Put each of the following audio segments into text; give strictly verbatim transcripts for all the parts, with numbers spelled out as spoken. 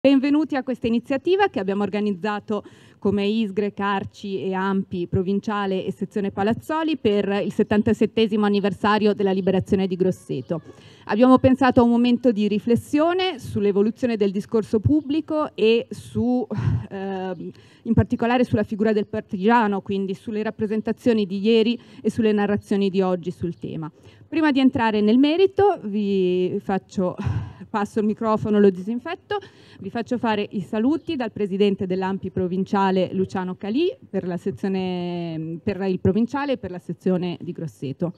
Benvenuti a questa iniziativa che abbiamo organizzato come ISGRE, Carci e AMPI provinciale e sezione Palazzoli per il settantasettesimo anniversario della liberazione di Grosseto. Abbiamo pensato a un momento di riflessione sull'evoluzione del discorso pubblico e su, eh, in particolare sulla figura del partigiano, quindi sulle rappresentazioni di ieri e sulle narrazioni di oggi sul tema. Prima di entrare nel merito vi faccio, passo il microfono, lo disinfetto, vi faccio fare i saluti dal presidente dell'AMPI provinciale Luciano Calì per, la sezione, per il provinciale e per la sezione di Grosseto.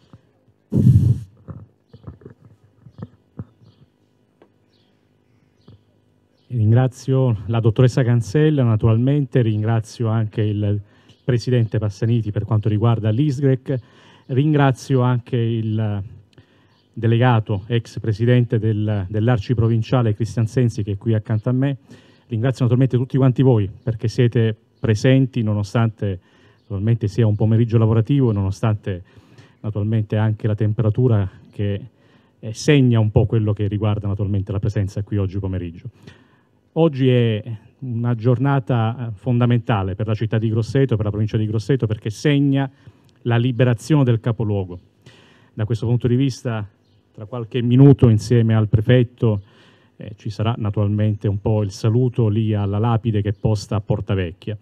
Ringrazio la dottoressa Cancella, naturalmente ringrazio anche il presidente Passaniti per quanto riguarda l'ISGREC, ringrazio anche il delegato, ex presidente del, dell'Arci provinciale Cristian Sensi che è qui accanto a me, ringrazio naturalmente tutti quanti voi perché siete presenti nonostante naturalmente sia un pomeriggio lavorativo e nonostante naturalmente anche la temperatura che eh, segna un po' quello che riguarda naturalmente la presenza qui oggi pomeriggio. Oggi è una giornata fondamentale per la città di Grosseto, per la provincia di Grosseto, perché segna la liberazione del capoluogo. Da questo punto di vista, tra qualche minuto, insieme al prefetto, eh, ci sarà naturalmente un po' il saluto lì alla lapide che è posta a Porta Vecchia.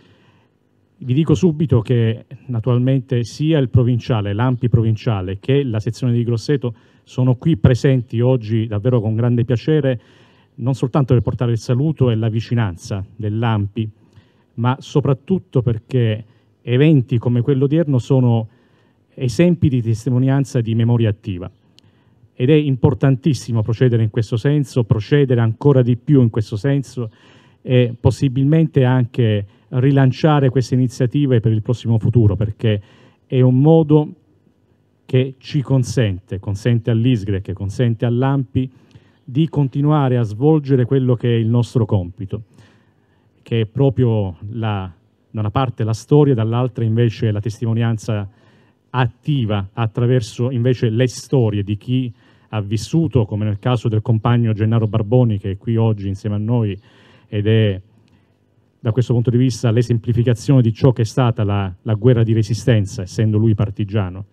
Vi dico subito che naturalmente sia il provinciale, l'AMPI provinciale, che la sezione di Grosseto sono qui presenti oggi davvero con grande piacere, non soltanto per portare il saluto e la vicinanza dell'AMPI, ma soprattutto perché eventi come quello odierno sono esempi di testimonianza di memoria attiva. Ed è importantissimo procedere in questo senso, procedere ancora di più in questo senso e possibilmente anche rilanciare queste iniziative per il prossimo futuro, perché è un modo che ci consente, consente all'ISGREC, consente all'AMPI di continuare a svolgere quello che è il nostro compito, che è proprio la, da una parte la storia, dall'altra invece la testimonianza attiva attraverso invece le storie di chi ha vissuto, come nel caso del compagno Gennaro Barboni che è qui oggi insieme a noi ed è da questo punto di vista l'esemplificazione di ciò che è stata la, la guerra di resistenza, essendo lui partigiano.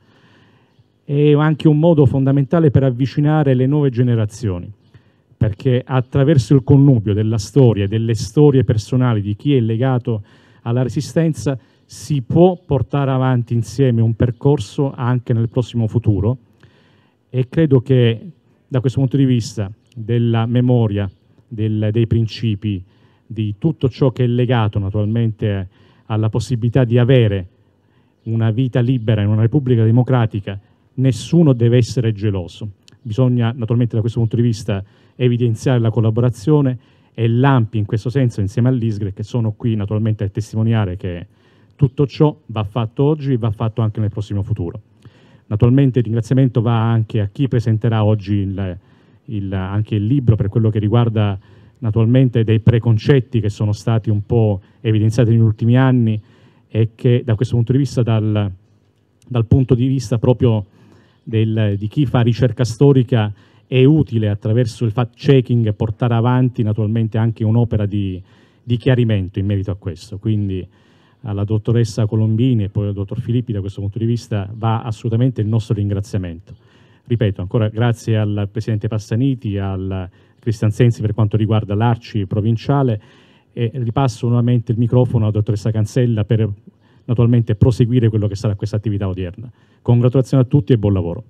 È anche un modo fondamentale per avvicinare le nuove generazioni, perché attraverso il connubio della storia e delle storie personali di chi è legato alla resistenza si può portare avanti insieme un percorso anche nel prossimo futuro e credo che da questo punto di vista della memoria, del, dei principi, di tutto ciò che è legato naturalmente alla possibilità di avere una vita libera in una Repubblica democratica, nessuno deve essere geloso. Bisogna naturalmente da questo punto di vista evidenziare la collaborazione e l'AMPI in questo senso insieme all'ISGRE che sono qui naturalmente a testimoniare che tutto ciò va fatto oggi e va fatto anche nel prossimo futuro. Naturalmente il ringraziamento va anche a chi presenterà oggi il, il, anche il libro per quello che riguarda naturalmente dei preconcetti che sono stati un po' evidenziati negli ultimi anni e che da questo punto di vista dal, dal punto di vista proprio del, di chi fa ricerca storica è utile attraverso il fact-checking portare avanti naturalmente anche un'opera di, di chiarimento in merito a questo. Quindi alla dottoressa Colombini e poi al dottor Filippi da questo punto di vista va assolutamente il nostro ringraziamento. Ripeto, ancora grazie al presidente Passaniti, al Cristian Sensi per quanto riguarda l'Arci provinciale e ripasso nuovamente il microfono alla dottoressa Cancella per naturalmente proseguire quello che sarà questa attività odierna. Congratulazioni a tutti e buon lavoro.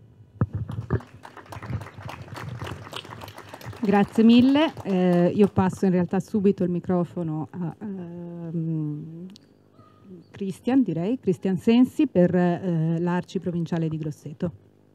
Grazie mille, eh, io passo in realtà subito il microfono a um, Cristian, direi, Cristian Sensi per eh, l'Arci provinciale di Grosseto.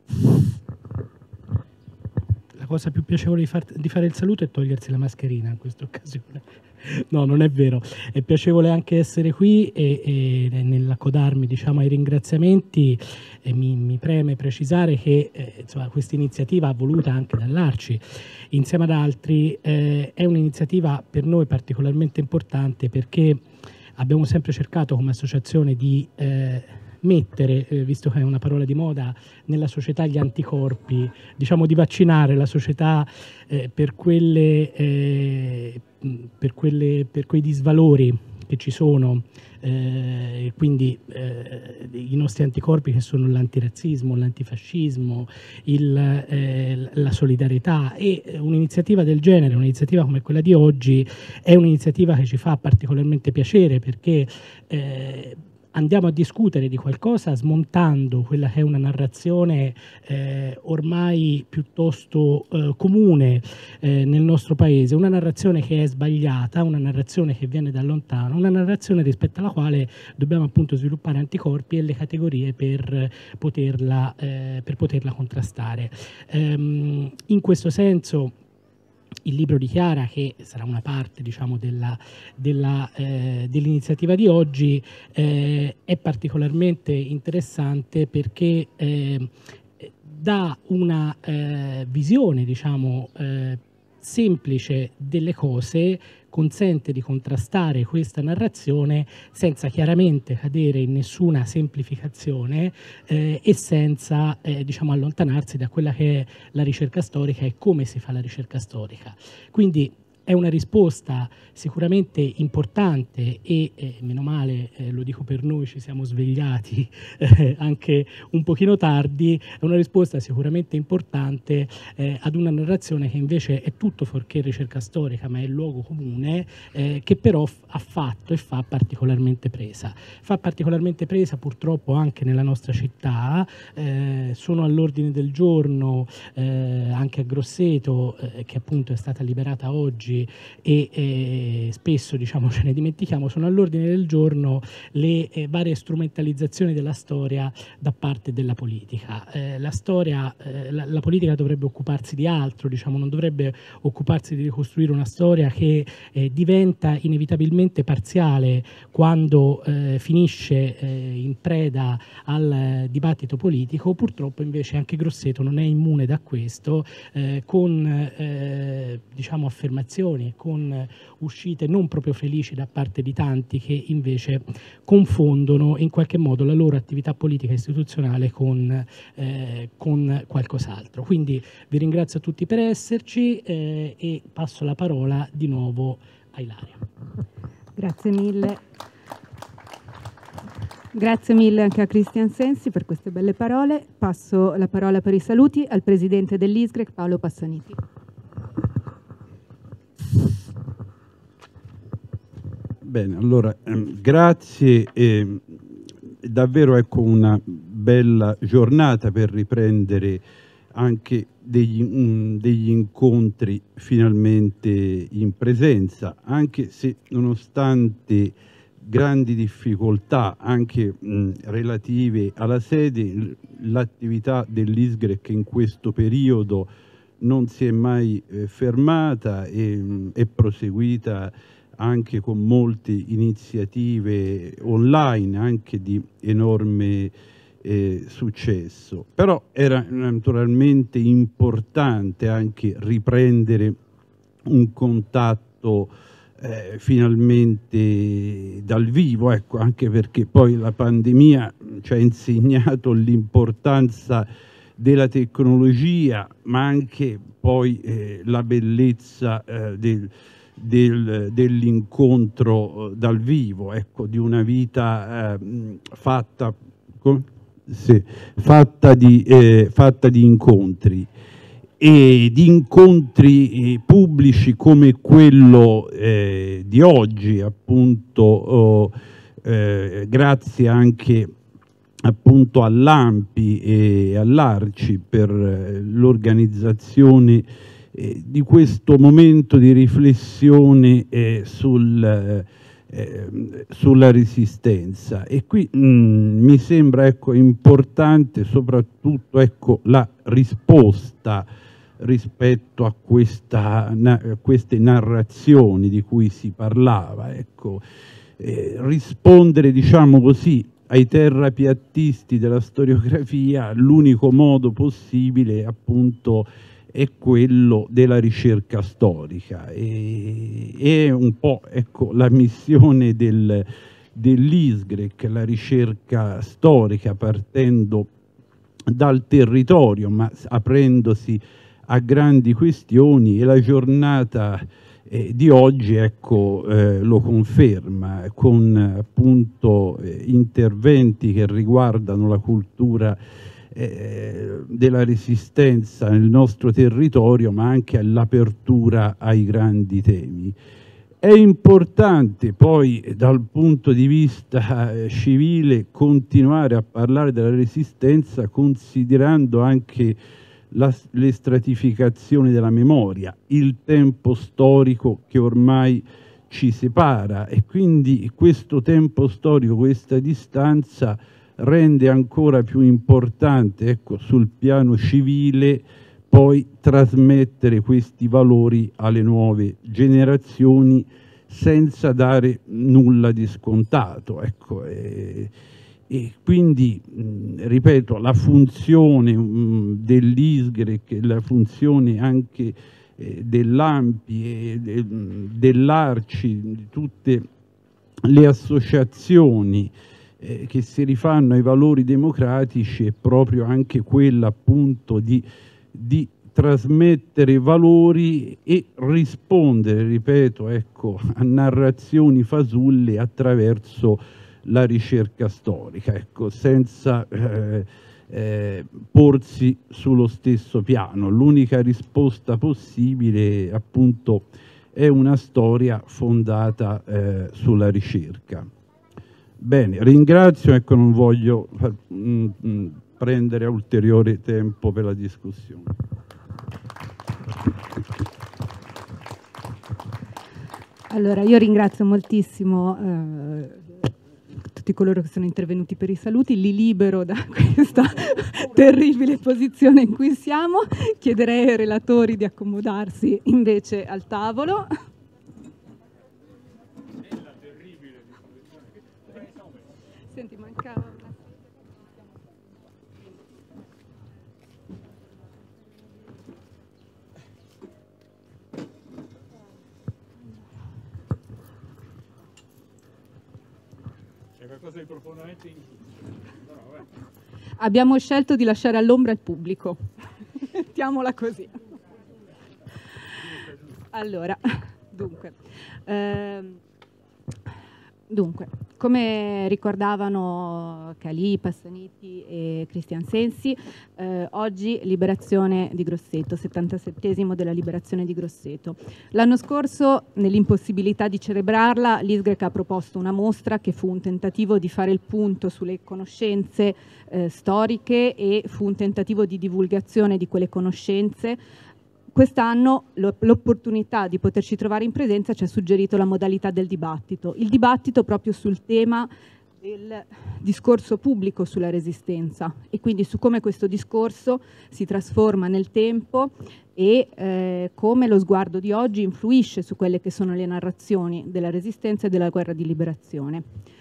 La cosa più piacevole di, far, di fare il saluto è togliersi la mascherina in questa occasione. No, non è vero. È piacevole anche essere qui e, e nell'accodarmi diciamo, ai ringraziamenti e mi, mi preme precisare che eh, questa iniziativa voluta anche dall'Arci insieme ad altri eh, è un'iniziativa per noi particolarmente importante perché abbiamo sempre cercato come associazione di eh, mettere, eh, visto che è una parola di moda, nella società gli anticorpi, diciamo di vaccinare la società eh, per, quelle, eh, per, quelle, per quei disvalori che ci sono, eh, quindi eh, i nostri anticorpi che sono l'antirazzismo, l'antifascismo, il, eh, la solidarietà, e un'iniziativa del genere, un'iniziativa come quella di oggi, è un'iniziativa che ci fa particolarmente piacere perché eh, andiamo a discutere di qualcosa smontando quella che è una narrazione eh, ormai piuttosto eh, comune eh, nel nostro paese, una narrazione che è sbagliata, una narrazione che viene da lontano, una narrazione rispetto alla quale dobbiamo appunto sviluppare anticorpi e le categorie per poterla, eh, per poterla contrastare. Ehm, in questo senso il libro di Chiara, che sarà una parte, diciamo, della, della, eh, dell'iniziativa di oggi, eh, è particolarmente interessante perché eh, dà una eh, visione, diciamo, eh, semplice delle cose, consente di contrastare questa narrazione senza chiaramente cadere in nessuna semplificazione eh, e senza eh, diciamo, allontanarsi da quella che è la ricerca storica e come si fa la ricerca storica. Quindi è una risposta sicuramente importante e, eh, meno male, eh, lo dico per noi, ci siamo svegliati eh, anche un pochino tardi, è una risposta sicuramente importante eh, ad una narrazione che invece è tutto fuorché ricerca storica, ma è il luogo comune, eh, che però ha fatto e fa particolarmente presa. Fa particolarmente presa purtroppo anche nella nostra città, eh, sono all'ordine del giorno eh, anche a Grosseto, eh, che appunto è stata liberata oggi, e eh, spesso, diciamo, ce ne dimentichiamo, sono all'ordine del giorno le eh, varie strumentalizzazioni della storia da parte della politica. Eh, la storia, eh, la, la politica dovrebbe occuparsi di altro, diciamo, non dovrebbe occuparsi di ricostruire una storia che eh, diventa inevitabilmente parziale quando eh, finisce eh, in preda al eh, dibattito politico. Purtroppo invece anche Grosseto non è immune da questo, eh, con eh, diciamo affermazioni, con uscite non proprio felici da parte di tanti che invece confondono in qualche modo la loro attività politica e istituzionale con, eh, con qualcos'altro. Quindi vi ringrazio a tutti per esserci eh, e passo la parola di nuovo a Ilaria. Grazie mille. Grazie mille anche a Cristian Sensi per queste belle parole. Passo la parola per i saluti al presidente dell'Isgrec, Paolo Passaniti. Bene, allora ehm, grazie, eh, davvero ecco una bella giornata per riprendere anche degli, um, degli incontri finalmente in presenza, anche se nonostante grandi difficoltà anche mh, relative alla sede, l'attività dell'Isgrec in questo periodo non si è mai eh, fermata e mh, è proseguita anche con molte iniziative online, anche di enorme eh, successo. Però era naturalmente importante anche riprendere un contatto eh, finalmente dal vivo, ecco, anche perché poi la pandemia ci ha insegnato l'importanza della tecnologia, ma anche poi eh, la bellezza eh, del Del, dell'incontro dal vivo, ecco, di una vita eh, fatta, sì, fatta, di, eh, fatta di incontri e di incontri eh, pubblici come quello eh, di oggi, appunto, oh, eh, grazie anche appunto all'Ampi e all'Arci per eh, l'organizzazione di questo momento di riflessione eh, sul, eh, sulla resistenza. E qui mh, mi sembra ecco, importante soprattutto ecco, la risposta rispetto a, questa, na, a queste narrazioni di cui si parlava, ecco. eh, rispondere, diciamo così, ai terrapiattisti della storiografia, l'unico modo possibile appunto è quello della ricerca storica, e è un po' ecco, la missione del, dell'Isgrec, la ricerca storica partendo dal territorio ma aprendosi a grandi questioni, e la giornata eh, di oggi ecco, eh, lo conferma, con appunto eh, interventi che riguardano la cultura eh, della resistenza nel nostro territorio, ma anche l'apertura ai grandi temi. È importante poi dal punto di vista eh, civile continuare a parlare della resistenza considerando anche la, le stratificazioni della memoria, il tempo storico che ormai ci separa, e quindi questo tempo storico, questa distanza rende ancora più importante ecco, sul piano civile poi trasmettere questi valori alle nuove generazioni senza dare nulla di scontato. Ecco, e, e quindi, mh, ripeto, la funzione dell'Isgrec, la funzione anche eh, dell'Ampi e de, dell'Arci, di tutte le associazioni eh, che si rifanno ai valori democratici, è proprio anche quella appunto di di trasmettere valori e rispondere, ripeto, ecco, a narrazioni fasulle attraverso la ricerca storica, ecco, senza eh, eh, porsi sullo stesso piano. L'unica risposta possibile, appunto, è una storia fondata eh, sulla ricerca. Bene, ringrazio, ecco, non voglio far, mm, mm, prendere ulteriore tempo per la discussione. Allora, io ringrazio moltissimo eh, tutti coloro che sono intervenuti per i saluti, li libero da questa terribile posizione in cui siamo, chiederei ai relatori di accomodarsi invece al tavolo. Senti, mancava... Qualcosa di profondamente ingiusto. No, abbiamo scelto di lasciare all'ombra il pubblico. Mettiamola così. Allora, dunque, ehm, dunque, come ricordavano Calì, Passaniti e Cristian Sensi, eh, oggi liberazione di Grosseto, settantasettesimo della liberazione di Grosseto. L'anno scorso, nell'impossibilità di celebrarla, l'Isgrec ha proposto una mostra che fu un tentativo di fare il punto sulle conoscenze eh, storiche e fu un tentativo di divulgazione di quelle conoscenze. Quest'anno l'opportunità di poterci trovare in presenza ci ha suggerito la modalità del dibattito, il dibattito proprio sul tema del discorso pubblico sulla resistenza e quindi su come questo discorso si trasforma nel tempo e eh, come lo sguardo di oggi influisce su quelle che sono le narrazioni della resistenza e della guerra di liberazione.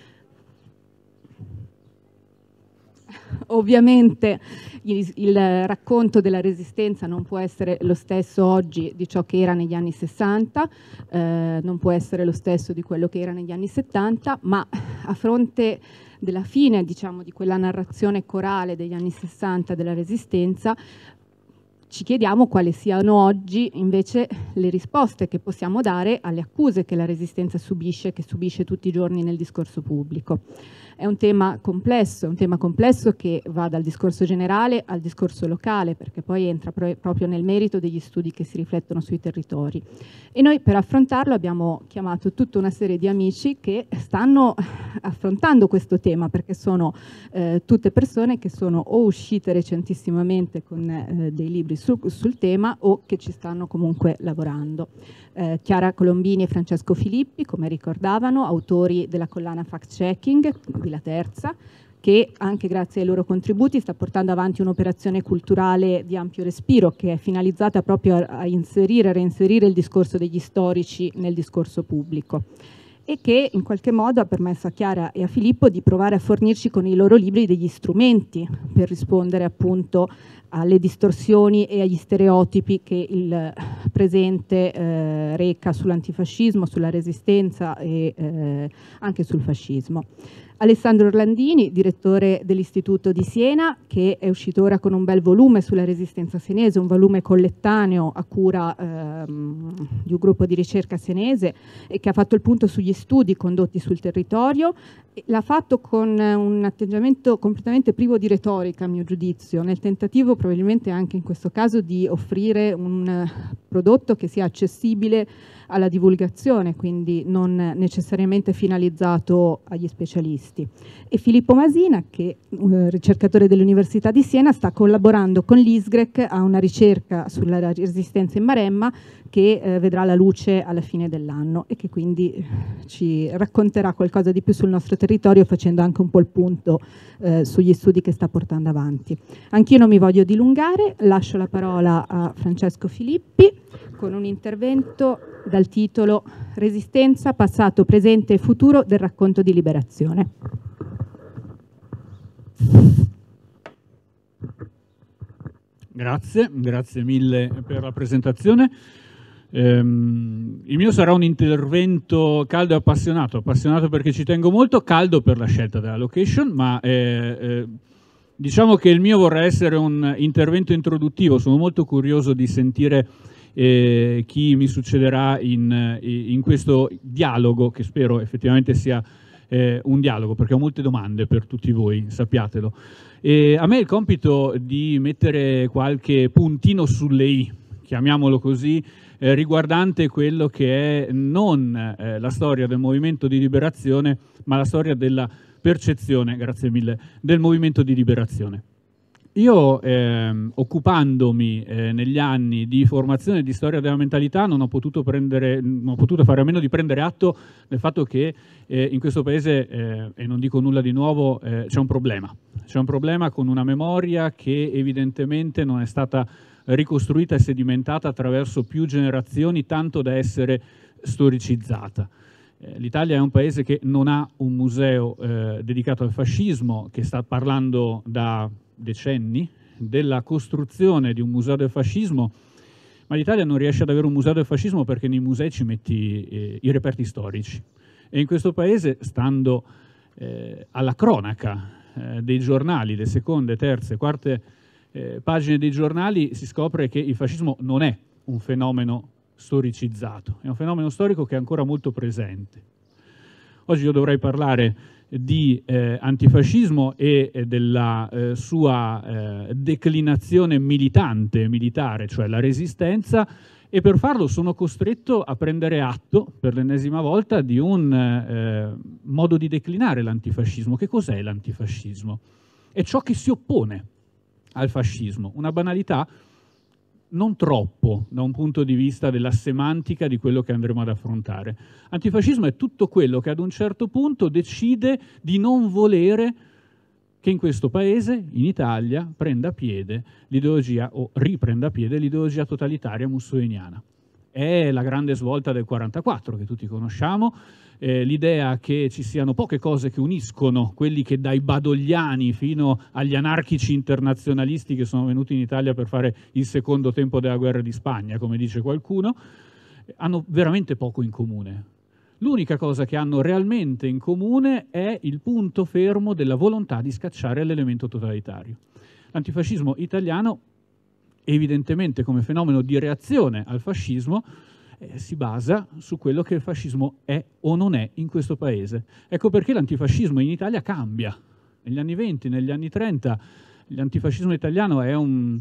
Ovviamente il, il racconto della resistenza non può essere lo stesso oggi di ciò che era negli anni sessanta, eh, non può essere lo stesso di quello che era negli anni settanta, ma a fronte della fine, diciamo, di quella narrazione corale degli anni sessanta della resistenza, ci chiediamo quali siano oggi invece le risposte che possiamo dare alle accuse che la resistenza subisce, che subisce tutti i giorni nel discorso pubblico. È un tema complesso, un tema complesso che va dal discorso generale al discorso locale, perché poi entra pro- proprio nel merito degli studi che si riflettono sui territori. E noi per affrontarlo abbiamo chiamato tutta una serie di amici che stanno affrontando questo tema, perché sono eh, tutte persone che sono o uscite recentissimamente con eh, dei libri su, sul tema o che ci stanno comunque lavorando. Eh, Chiara Colombini e Francesco Filippi, come ricordavano, autori della collana Fact Checking, di La Terza, che anche grazie ai loro contributi sta portando avanti un'operazione culturale di ampio respiro che è finalizzata proprio a, a inserire, a reinserire il discorso degli storici nel discorso pubblico e che in qualche modo ha permesso a Chiara e a Filippo di provare a fornirci con i loro libri degli strumenti per rispondere appunto alle distorsioni e agli stereotipi che il presente eh, reca sull'antifascismo, sulla resistenza e eh, anche sul fascismo. Alessandro Orlandini, direttore dell'Istituto di Siena, che è uscito ora con un bel volume sulla resistenza senese, un volume collettaneo a cura ehm, di un gruppo di ricerca senese e che ha fatto il punto sugli studi condotti sul territorio. L'ha fatto con un atteggiamento completamente privo di retorica, a mio giudizio, nel tentativo probabilmente anche in questo caso di offrire un prodotto che sia accessibile alla divulgazione, quindi non necessariamente finalizzato agli specialisti. E Filippo Masina, che eh, ricercatore dell'Università di Siena, sta collaborando con l'ISGREC a una ricerca sulla resistenza in Maremma che eh, vedrà la luce alla fine dell'anno e che quindi ci racconterà qualcosa di più sul nostro territorio, facendo anche un po' il punto eh, sugli studi che sta portando avanti. Anch'io non mi voglio dilungare, lascio la parola a Francesco Filippi con un intervento dal titolo Resistenza, passato, presente e futuro del racconto di liberazione. Grazie, grazie mille per la presentazione. Ehm, il mio sarà un intervento caldo e appassionato, appassionato perché ci tengo molto, caldo per la scelta della location, ma eh, eh, diciamo che il mio vorrà essere un intervento introduttivo. Sono molto curioso di sentire eh, chi mi succederà in, in questo dialogo, che spero effettivamente sia eh, un dialogo, perché ho molte domande per tutti voi, sappiatelo. E a me il compito di mettere qualche puntino sulle i, chiamiamolo così, eh, riguardante quello che è non eh, la storia del movimento di liberazione, ma la storia della percezione, grazie mille, del movimento di liberazione. Io, eh, occupandomi eh, negli anni di formazione di storia della mentalità, non ho potuto, prendere, non ho potuto fare a meno di prendere atto del fatto che eh, in questo paese, eh, e non dico nulla di nuovo, eh, c'è un problema. C'è un problema con una memoria che evidentemente non è stata ricostruita e sedimentata attraverso più generazioni, tanto da essere storicizzata. Eh, L'Italia è un paese che non ha un museo eh, dedicato al fascismo, che sta parlando da decenni della costruzione di un museo del fascismo, ma l'Italia non riesce ad avere un museo del fascismo perché nei musei ci metti eh, i reperti storici. E in questo paese, stando eh, alla cronaca eh, dei giornali, le seconde, terze, quarte eh, pagine dei giornali, si scopre che il fascismo non è un fenomeno storicizzato, è un fenomeno storico che è ancora molto presente. Oggi io dovrei parlare di eh, antifascismo e eh, della eh, sua eh, declinazione militante, militare, cioè la resistenza, e per farlo sono costretto a prendere atto per l'ennesima volta di un eh, modo di declinare l'antifascismo. Che cos'è l'antifascismo? È ciò che si oppone al fascismo, una banalità non troppo da un punto di vista della semantica di quello che andremo ad affrontare. Antifascismo è tutto quello che ad un certo punto decide di non volere che in questo paese, in Italia, prenda piede l'ideologia o riprenda piede l'ideologia totalitaria mussoliniana. È la grande svolta del quarantaquattro che tutti conosciamo, eh, l'idea che ci siano poche cose che uniscono quelli che dai badogliani fino agli anarchici internazionalisti che sono venuti in Italia per fare il secondo tempo della guerra di Spagna, come dice qualcuno, hanno veramente poco in comune. L'unica cosa che hanno realmente in comune è il punto fermo della volontà di scacciare l'elemento totalitario. L'antifascismo italiano, evidentemente come fenomeno di reazione al fascismo, eh, si basa su quello che il fascismo è o non è in questo paese. Ecco perché l'antifascismo in Italia cambia. Negli anni venti, negli anni trenta, l'antifascismo italiano è un,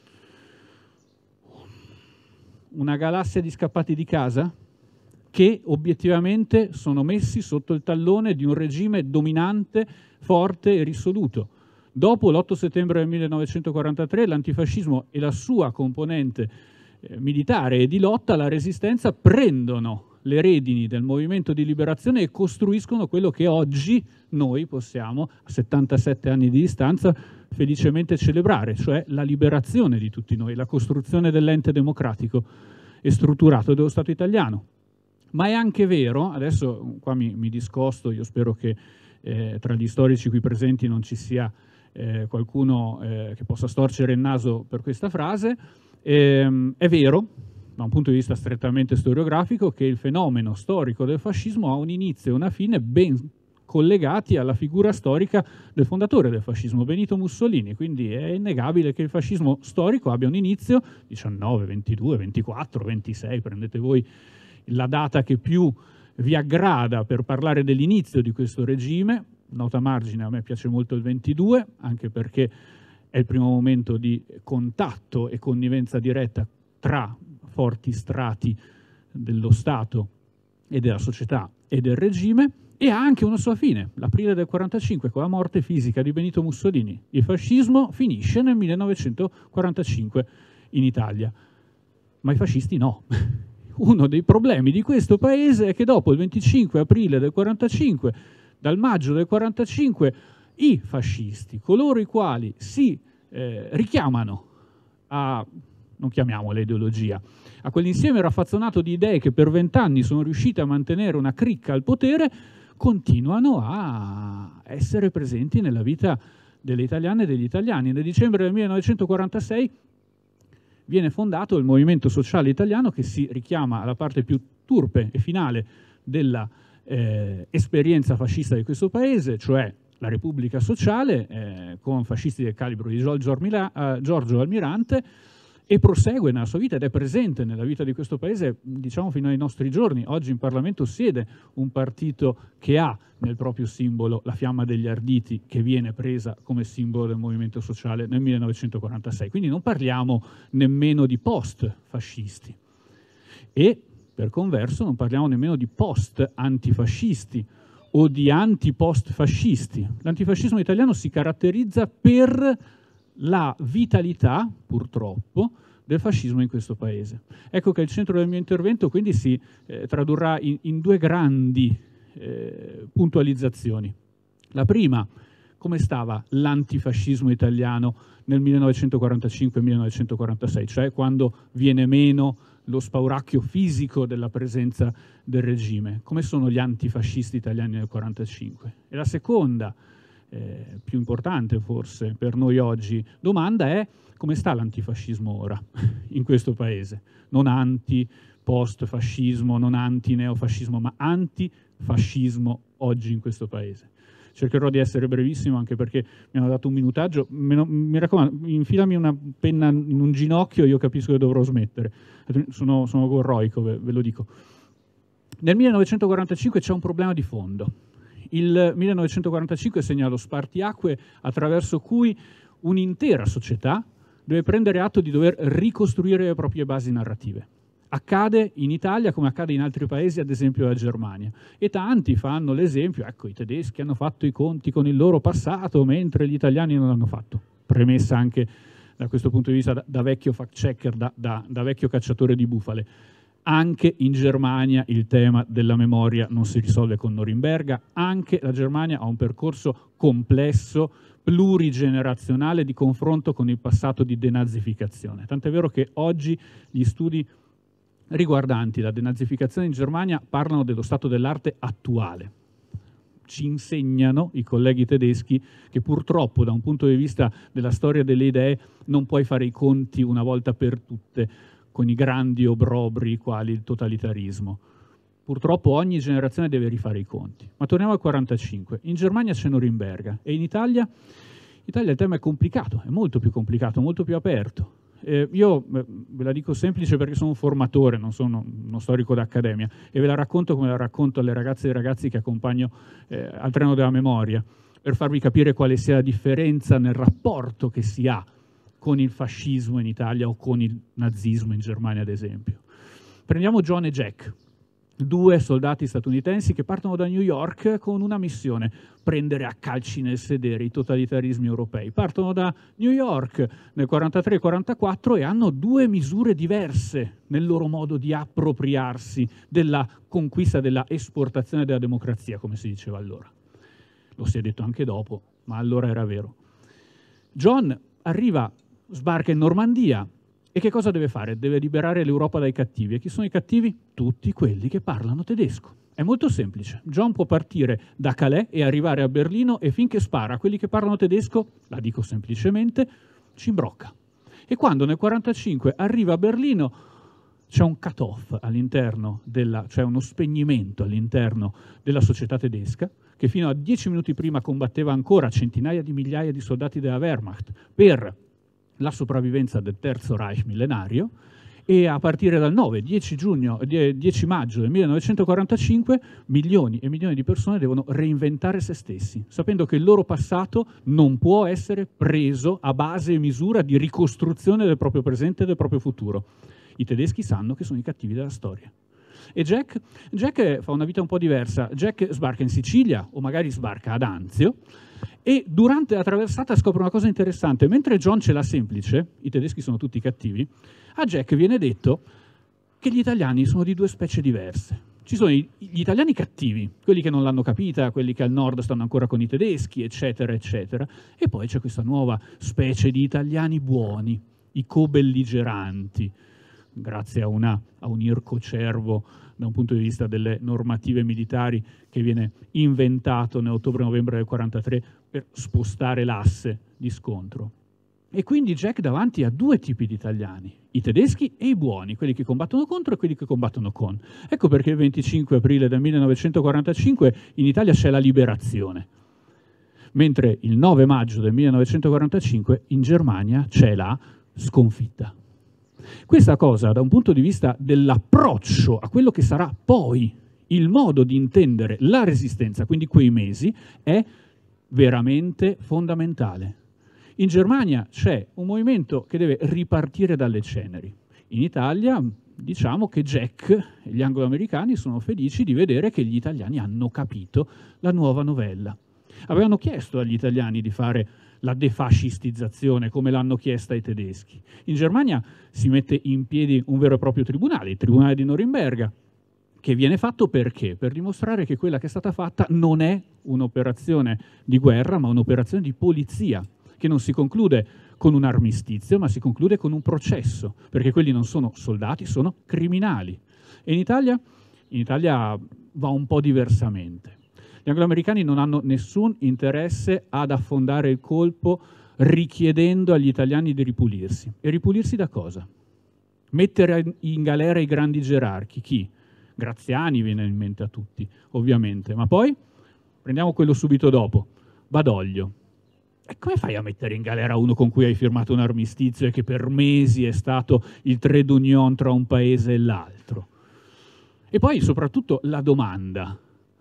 una galassia di scappati di casa che obiettivamente sono messi sotto il tallone di un regime dominante, forte e risoluto. Dopo l'otto settembre del millenovecentoquarantatré l'antifascismo e la sua componente eh, militare e di lotta alla resistenza prendono le redini del movimento di liberazione e costruiscono quello che oggi noi possiamo, a settantasette anni di distanza, felicemente celebrare, cioè la liberazione di tutti noi, la costruzione dell'ente democratico e strutturato dello Stato italiano. Ma è anche vero, adesso qua mi, mi discosto, io spero che eh, tra gli storici qui presenti non ci sia eh, qualcuno eh, che possa storcere il naso per questa frase, ehm, è vero da un punto di vista strettamente storiografico, che il fenomeno storico del fascismo ha un inizio e una fine ben collegati alla figura storica del fondatore del fascismo, Benito Mussolini. Quindi è innegabile che il fascismo storico abbia un inizio diciannove, ventidue, ventiquattro, ventisei, prendete voi la data che più vi aggrada per parlare dell'inizio di questo regime. Nota a margine, a me piace molto il ventidue, anche perché è il primo momento di contatto e connivenza diretta tra forti strati dello Stato e della società e del regime, e ha anche una sua fine, l'aprile del quarantacinque, con la morte fisica di Benito Mussolini. Il fascismo finisce nel millenovecentoquarantacinque in Italia, ma i fascisti no. Uno dei problemi di questo paese è che dopo il venticinque aprile del quarantacinque, dal maggio del quarantacinque, i fascisti, coloro i quali si eh, richiamano a, non chiamiamola ideologia, a quell'insieme raffazzonato di idee che per vent'anni sono riuscite a mantenere una cricca al potere, continuano a essere presenti nella vita delle italiane e degli italiani. Nel dicembre del millenovecentoquarantasei viene fondato il Movimento Sociale Italiano, che si richiama alla parte più turpe e finale della eh, esperienza fascista di questo paese, cioè la Repubblica Sociale, eh, con fascisti del calibro di Giorgio, Armila, eh, Giorgio Almirante, e prosegue nella sua vita ed è presente nella vita di questo paese, diciamo, fino ai nostri giorni. Oggi in Parlamento siede un partito che ha nel proprio simbolo la fiamma degli arditi, che viene presa come simbolo del movimento sociale nel millenovecentoquarantasei. Quindi non parliamo nemmeno di post-fascisti e, per converso, non parliamo nemmeno di post-antifascisti o di anti-post-fascisti. L'antifascismo italiano si caratterizza per la vitalità, purtroppo, del fascismo in questo paese. Ecco che il centro del mio intervento quindi si eh, tradurrà in, in due grandi eh, puntualizzazioni. La prima, come stava l'antifascismo italiano nel millenovecentoquarantacinque millenovecentoquarantasei, cioè quando viene meno lo spauracchio fisico della presenza del regime. Come sono gli antifascisti italiani nel quarantacinque? E la seconda, Eh, più importante forse per noi oggi, domanda è: come sta l'antifascismo ora in questo paese? Non anti-post-fascismo, non anti-neofascismo, ma antifascismo oggi in questo paese. Cercherò di essere brevissimo, anche perché mi hanno dato un minutaggio. Me, mi raccomando, infilami una penna in un ginocchio e io capisco che dovrò smettere. Sono, sono gorroico, ve, ve lo dico. Nel millenovecentoquarantacinque c'è un problema di fondo. Il millenovecentoquarantacinque segna lo spartiacque attraverso cui un'intera società deve prendere atto di dover ricostruire le proprie basi narrative. Accade in Italia come accade in altri paesi, ad esempio la Germania, e tanti fanno l'esempio: ecco, i tedeschi hanno fatto i conti con il loro passato mentre gli italiani non l'hanno fatto. Premessa anche da questo punto di vista da, da vecchio fact checker, da, da, da vecchio cacciatore di bufale. Anche in Germania il tema della memoria non si risolve con Norimberga, anche la Germania ha un percorso complesso, plurigenerazionale di confronto con il passato di denazificazione. Tant'è vero che oggi gli studi riguardanti la denazificazione in Germania parlano dello stato dell'arte attuale. Ci insegnano i colleghi tedeschi che purtroppo da un punto di vista della storia delle idee non puoi fare i conti una volta per tutte con i grandi obrobri quali il totalitarismo. Purtroppo ogni generazione deve rifare i conti. Ma torniamo al quarantacinque. In Germania c'è Norimberga e in Italia, in Italia il tema è complicato, è molto più complicato, molto più aperto. Eh, io eh, ve la dico semplice perché sono un formatore, non sono uno storico d'accademia, e ve la racconto come la racconto alle ragazze e ai ragazzi che accompagno eh, al treno della memoria, per farvi capire quale sia la differenza nel rapporto che si ha con il fascismo in Italia o con il nazismo in Germania, ad esempio. Prendiamo John e Jack, due soldati statunitensi che partono da New York con una missione: prendere a calci nel sedere i totalitarismi europei. Partono da New York nel quarantatré quarantaquattro e hanno due misure diverse nel loro modo di appropriarsi della conquista, della esportazione della democrazia, come si diceva allora. Lo si è detto anche dopo, ma allora era vero. John arriva, sbarca in Normandia e che cosa deve fare? Deve liberare l'Europa dai cattivi. E chi sono i cattivi? Tutti quelli che parlano tedesco. È molto semplice. John può partire da Calais e arrivare a Berlino e finché spara a quelli che parlano tedesco, la dico semplicemente, ci imbrocca. E quando nel quarantacinque arriva a Berlino, c'è un cut-off all'interno della, cioè uno spegnimento all'interno della società tedesca, che fino a dieci minuti prima combatteva ancora centinaia di migliaia di soldati della Wehrmacht per la sopravvivenza del Terzo Reich millenario, e a partire dal nove dieci maggio del millenovecentoquarantacinque milioni e milioni di persone devono reinventare se stessi, sapendo che il loro passato non può essere preso a base e misura di ricostruzione del proprio presente e del proprio futuro. I tedeschi sanno che sono i cattivi della storia. E Jack, Jack fa una vita un po' diversa. Jack sbarca in Sicilia, o magari sbarca ad Anzio, e durante la traversata scopre una cosa interessante. Mentre John ce l'ha semplice, i tedeschi sono tutti cattivi, a Jack viene detto che gli italiani sono di due specie diverse. Ci sono gli italiani cattivi, quelli che non l'hanno capita, quelli che al nord stanno ancora con i tedeschi, eccetera, eccetera. E poi c'è questa nuova specie di italiani buoni, i co-belligeranti, grazie a, una, a un ircocervo da un punto di vista delle normative militari che viene inventato nell'ottobre-novembre del quarantatré per spostare l'asse di scontro. E quindi Jack davanti a due tipi di italiani, i tedeschi e i buoni, quelli che combattono contro e quelli che combattono con. Ecco perché il venticinque aprile del millenovecentoquarantacinque in Italia c'è la liberazione, mentre il nove maggio del millenovecentoquarantacinque in Germania c'è la sconfitta. Questa cosa, da un punto di vista dell'approccio a quello che sarà poi il modo di intendere la resistenza, quindi quei mesi, è veramente fondamentale. In Germania c'è un movimento che deve ripartire dalle ceneri. In Italia diciamo che Jack e gli angloamericani sono felici di vedere che gli italiani hanno capito la nuova novella. Avevano chiesto agli italiani di fare la defascistizzazione come l'hanno chiesta ai tedeschi. In Germania si mette in piedi un vero e proprio tribunale, il Tribunale di Norimberga, che viene fatto perché? Per dimostrare che quella che è stata fatta non è un'operazione di guerra, ma un'operazione di polizia, che non si conclude con un armistizio, ma si conclude con un processo, perché quelli non sono soldati, sono criminali. E in Italia, in Italia va un po' diversamente. Gli angloamericani non hanno nessun interesse ad affondare il colpo richiedendo agli italiani di ripulirsi. E ripulirsi da cosa? Mettere in galera i grandi gerarchi. Chi? Graziani viene in mente a tutti, ovviamente. Ma poi prendiamo quello subito dopo, Badoglio. E come fai a mettere in galera uno con cui hai firmato un armistizio e che per mesi è stato il trade union tra un paese e l'altro? E poi soprattutto la domanda.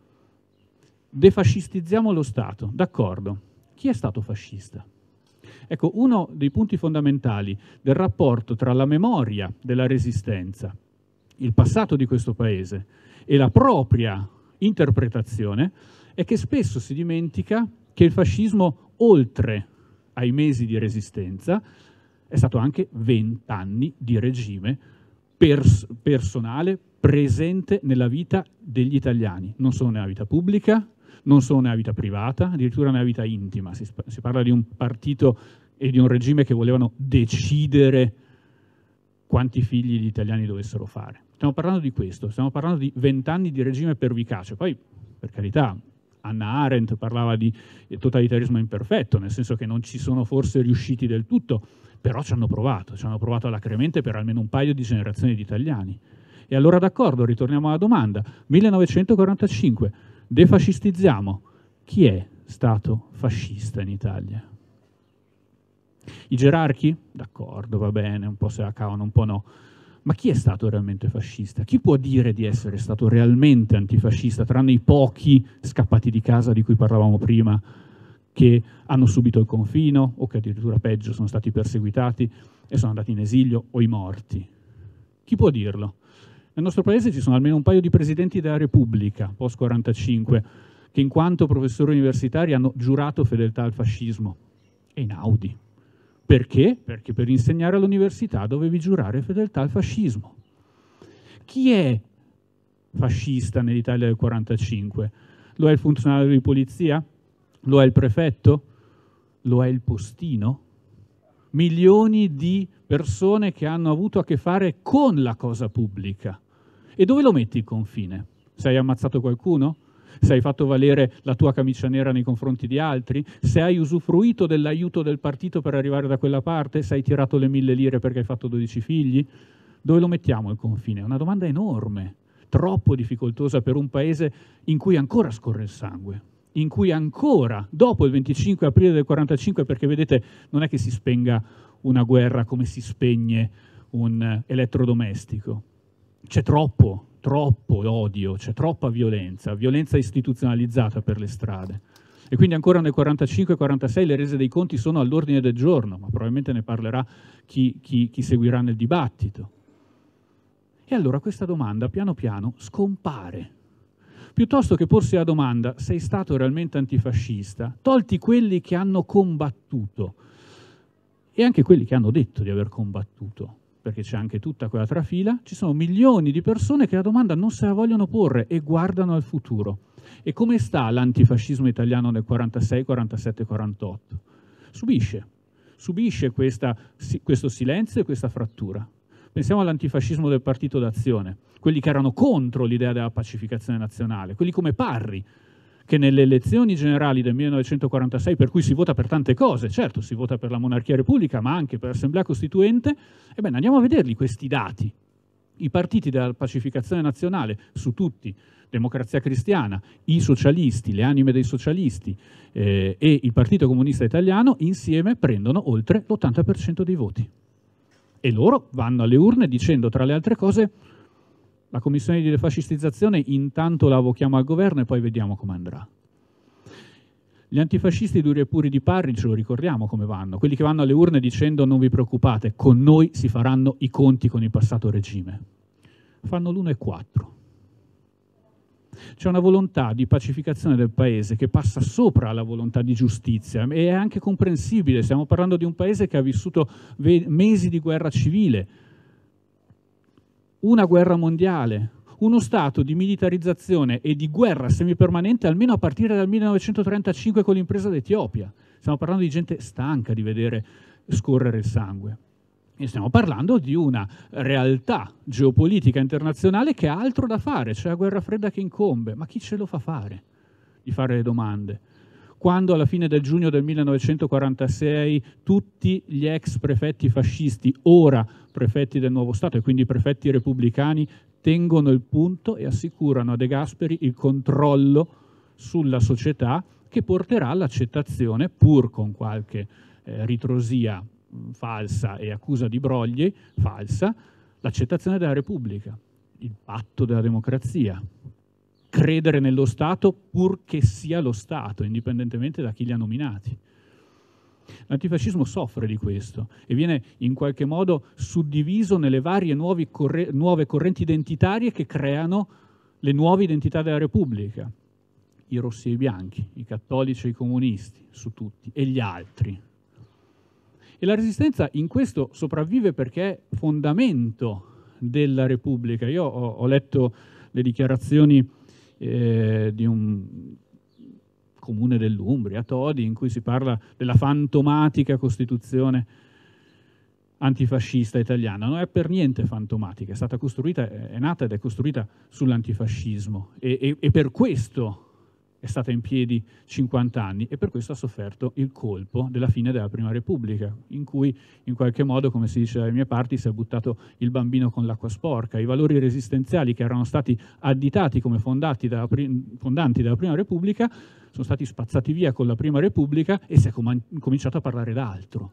Defascistizziamo lo Stato, d'accordo. Chi è stato fascista? Ecco, uno dei punti fondamentali del rapporto tra la memoria della Resistenza, il passato di questo Paese e la propria interpretazione è che spesso si dimentica che il fascismo, oltre ai mesi di Resistenza, è stato anche vent'anni di regime pers- personale presente nella vita degli italiani, non solo nella vita pubblica, non solo nella vita privata, addirittura nella vita intima. Si, si parla di un partito e di un regime che volevano decidere quanti figli gli italiani dovessero fare. Stiamo parlando di questo, stiamo parlando di vent'anni di regime pervicace. Poi, per carità, Hannah Arendt parlava di totalitarismo imperfetto, nel senso che non ci sono forse riusciti del tutto, però ci hanno provato, ci hanno provato alacremente per almeno un paio di generazioni di italiani. E allora d'accordo, ritorniamo alla domanda. millenovecentoquarantacinque, defascistizziamo. Chi è stato fascista in Italia? I gerarchi? D'accordo, va bene, un po' se la cavano, un po' no. Ma chi è stato realmente fascista? Chi può dire di essere stato realmente antifascista, tranne i pochi scappati di casa di cui parlavamo prima, che hanno subito il confino o che addirittura peggio sono stati perseguitati e sono andati in esilio, o i morti? Chi può dirlo? Nel nostro paese ci sono almeno un paio di presidenti della Repubblica, post quarantacinque, che in quanto professori universitari hanno giurato fedeltà al fascismo. E inaudi. Perché? Perché per insegnare all'università dovevi giurare fedeltà al fascismo. Chi è fascista nell'Italia del quarantacinque? Lo è il funzionario di polizia? Lo è il prefetto? Lo è il postino? Milioni di persone che hanno avuto a che fare con la cosa pubblica. E dove lo metti il confine? Se hai ammazzato qualcuno? Se hai fatto valere la tua camicia nera nei confronti di altri? Se hai usufruito dell'aiuto del partito per arrivare da quella parte? Se hai tirato le mille lire perché hai fatto dodici figli? Dove lo mettiamo il confine? È una domanda enorme, troppo difficoltosa per un paese in cui ancora scorre il sangue, in cui ancora, dopo il venticinque aprile del quarantacinque, perché vedete, non è che si spenga una guerra come si spegne un elettrodomestico. C'è troppo, troppo odio, c'è troppa violenza, violenza istituzionalizzata per le strade. E quindi ancora nel quarantacinque quarantasei le rese dei conti sono all'ordine del giorno, ma probabilmente ne parlerà chi, chi, chi seguirà nel dibattito. E allora questa domanda piano piano scompare. Piuttosto che porsi la domanda, sei stato realmente antifascista, tolti quelli che hanno combattuto e anche quelli che hanno detto di aver combattuto, perché c'è anche tutta quella trafila, ci sono milioni di persone che la domanda non se la vogliono porre e guardano al futuro. E come sta l'antifascismo italiano nel quarantasei, quarantasette, quarantotto? Subisce, subisce questa, questo silenzio e questa frattura. Pensiamo all'antifascismo del Partito d'Azione, quelli che erano contro l'idea della pacificazione nazionale, quelli come Parri, che nelle elezioni generali del millenovecentoquarantasei, per cui si vota per tante cose, certo si vota per la monarchia repubblica, ma anche per l'Assemblea Costituente, ebbene andiamo a vederli questi dati. I partiti della pacificazione nazionale, su tutti, Democrazia Cristiana, i socialisti, le anime dei socialisti eh, e il Partito Comunista Italiano, insieme prendono oltre l'ottanta per cento dei voti. E loro vanno alle urne dicendo, tra le altre cose, la commissione di defascistizzazione intanto la avochiamo al governo e poi vediamo come andrà. Gli antifascisti duri e puri di Parri ce lo ricordiamo come vanno, quelli che vanno alle urne dicendo non vi preoccupate, con noi si faranno i conti con il passato regime. Fanno l'uno e quattro. C'è una volontà di pacificazione del paese che passa sopra la volontà di giustizia e è anche comprensibile, stiamo parlando di un paese che ha vissuto mesi di guerra civile, una guerra mondiale, uno stato di militarizzazione e di guerra semipermanente almeno a partire dal millenovecentotrentacinque con l'impresa d'Etiopia. Stiamo parlando di gente stanca di vedere scorrere il sangue. E stiamo parlando di una realtà geopolitica internazionale che ha altro da fare, c'è la guerra fredda che incombe, ma chi ce lo fa fare di fare le domande? Quando alla fine del giugno del millenovecentoquarantasei tutti gli ex prefetti fascisti, ora prefetti del nuovo Stato e quindi prefetti repubblicani, tengono il punto e assicurano a De Gasperi il controllo sulla società che porterà all'accettazione, pur con qualche eh, ritrosia falsa e accusa di brogli falsa, l'accettazione della Repubblica, il patto della democrazia, credere nello Stato purché sia lo Stato, indipendentemente da chi li ha nominati. L'antifascismo soffre di questo e viene in qualche modo suddiviso nelle varie nuove, corre- nuove correnti identitarie che creano le nuove identità della Repubblica, i rossi e i bianchi, i cattolici e i comunisti, su tutti, e gli altri. E la Resistenza in questo sopravvive perché è fondamento della Repubblica. Io ho, ho letto le dichiarazioni eh, di un comune dell'Umbria, Todi, in cui si parla della fantomatica Costituzione antifascista italiana. Non è per niente fantomatica, è stata costruita, è nata ed è costruita sull'antifascismo e, e, e per questo è stata in piedi cinquanta anni e per questo ha sofferto il colpo della fine della Prima Repubblica, in cui in qualche modo, come si dice dalle mie parti, si è buttato il bambino con l'acqua sporca. I valori resistenziali che erano stati additati come fondati dalla fondanti della Prima Repubblica sono stati spazzati via con la Prima Repubblica e si è com- cominciato a parlare d'altro.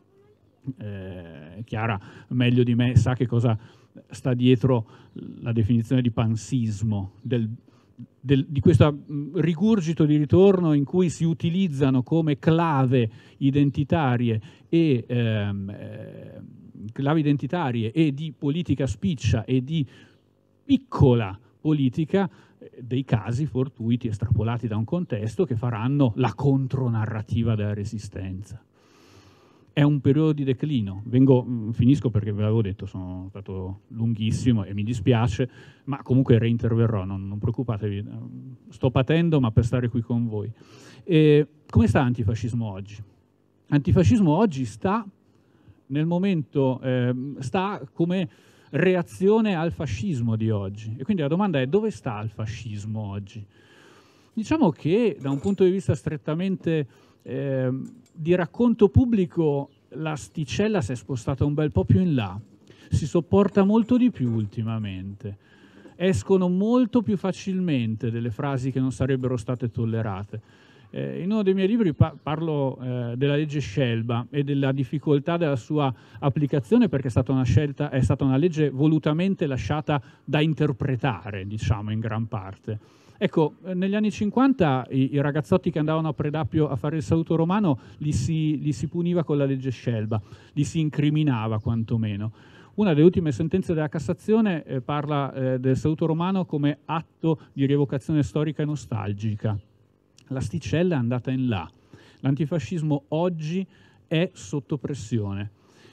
Eh, Chiara, meglio di me, sa che cosa sta dietro la definizione di pansismo, del Del, di questo rigurgito di ritorno in cui si utilizzano come clave identitarie e ehm, eh, clave identitarie e di politica spiccia e di piccola politica eh, dei casi fortuiti estrapolati da un contesto che faranno la contronarrativa della Resistenza. È un periodo di declino. Vengo, finisco perché ve l'avevo detto, sono stato lunghissimo e mi dispiace, ma comunque reinterverrò, non, non preoccupatevi. Sto patendo, ma per stare qui con voi. E come sta l'antifascismo oggi? L'antifascismo oggi sta nel momento, eh, sta come reazione al fascismo di oggi. E quindi la domanda è: dove sta il fascismo oggi? Diciamo che da un punto di vista strettamente eh, di racconto pubblico l'asticella si è spostata un bel po' più in là. si sopporta molto di più ultimamente. Escono molto più facilmente delle frasi che non sarebbero state tollerate. Eh, in uno dei miei libri pa parlo eh, della legge Scelba e della difficoltà della sua applicazione, perché è stata una scelta, è stata una legge volutamente lasciata da interpretare, diciamo, in gran parte. Ecco, negli anni cinquanta i, i ragazzotti che andavano a Predappio a fare il saluto romano li si, li si puniva con la legge Scelba, li si incriminava quantomeno. Una delle ultime sentenze della Cassazione eh, parla eh, del saluto romano come atto di rievocazione storica e nostalgica. L'asticella è andata in là. L'antifascismo oggi è sotto pressione.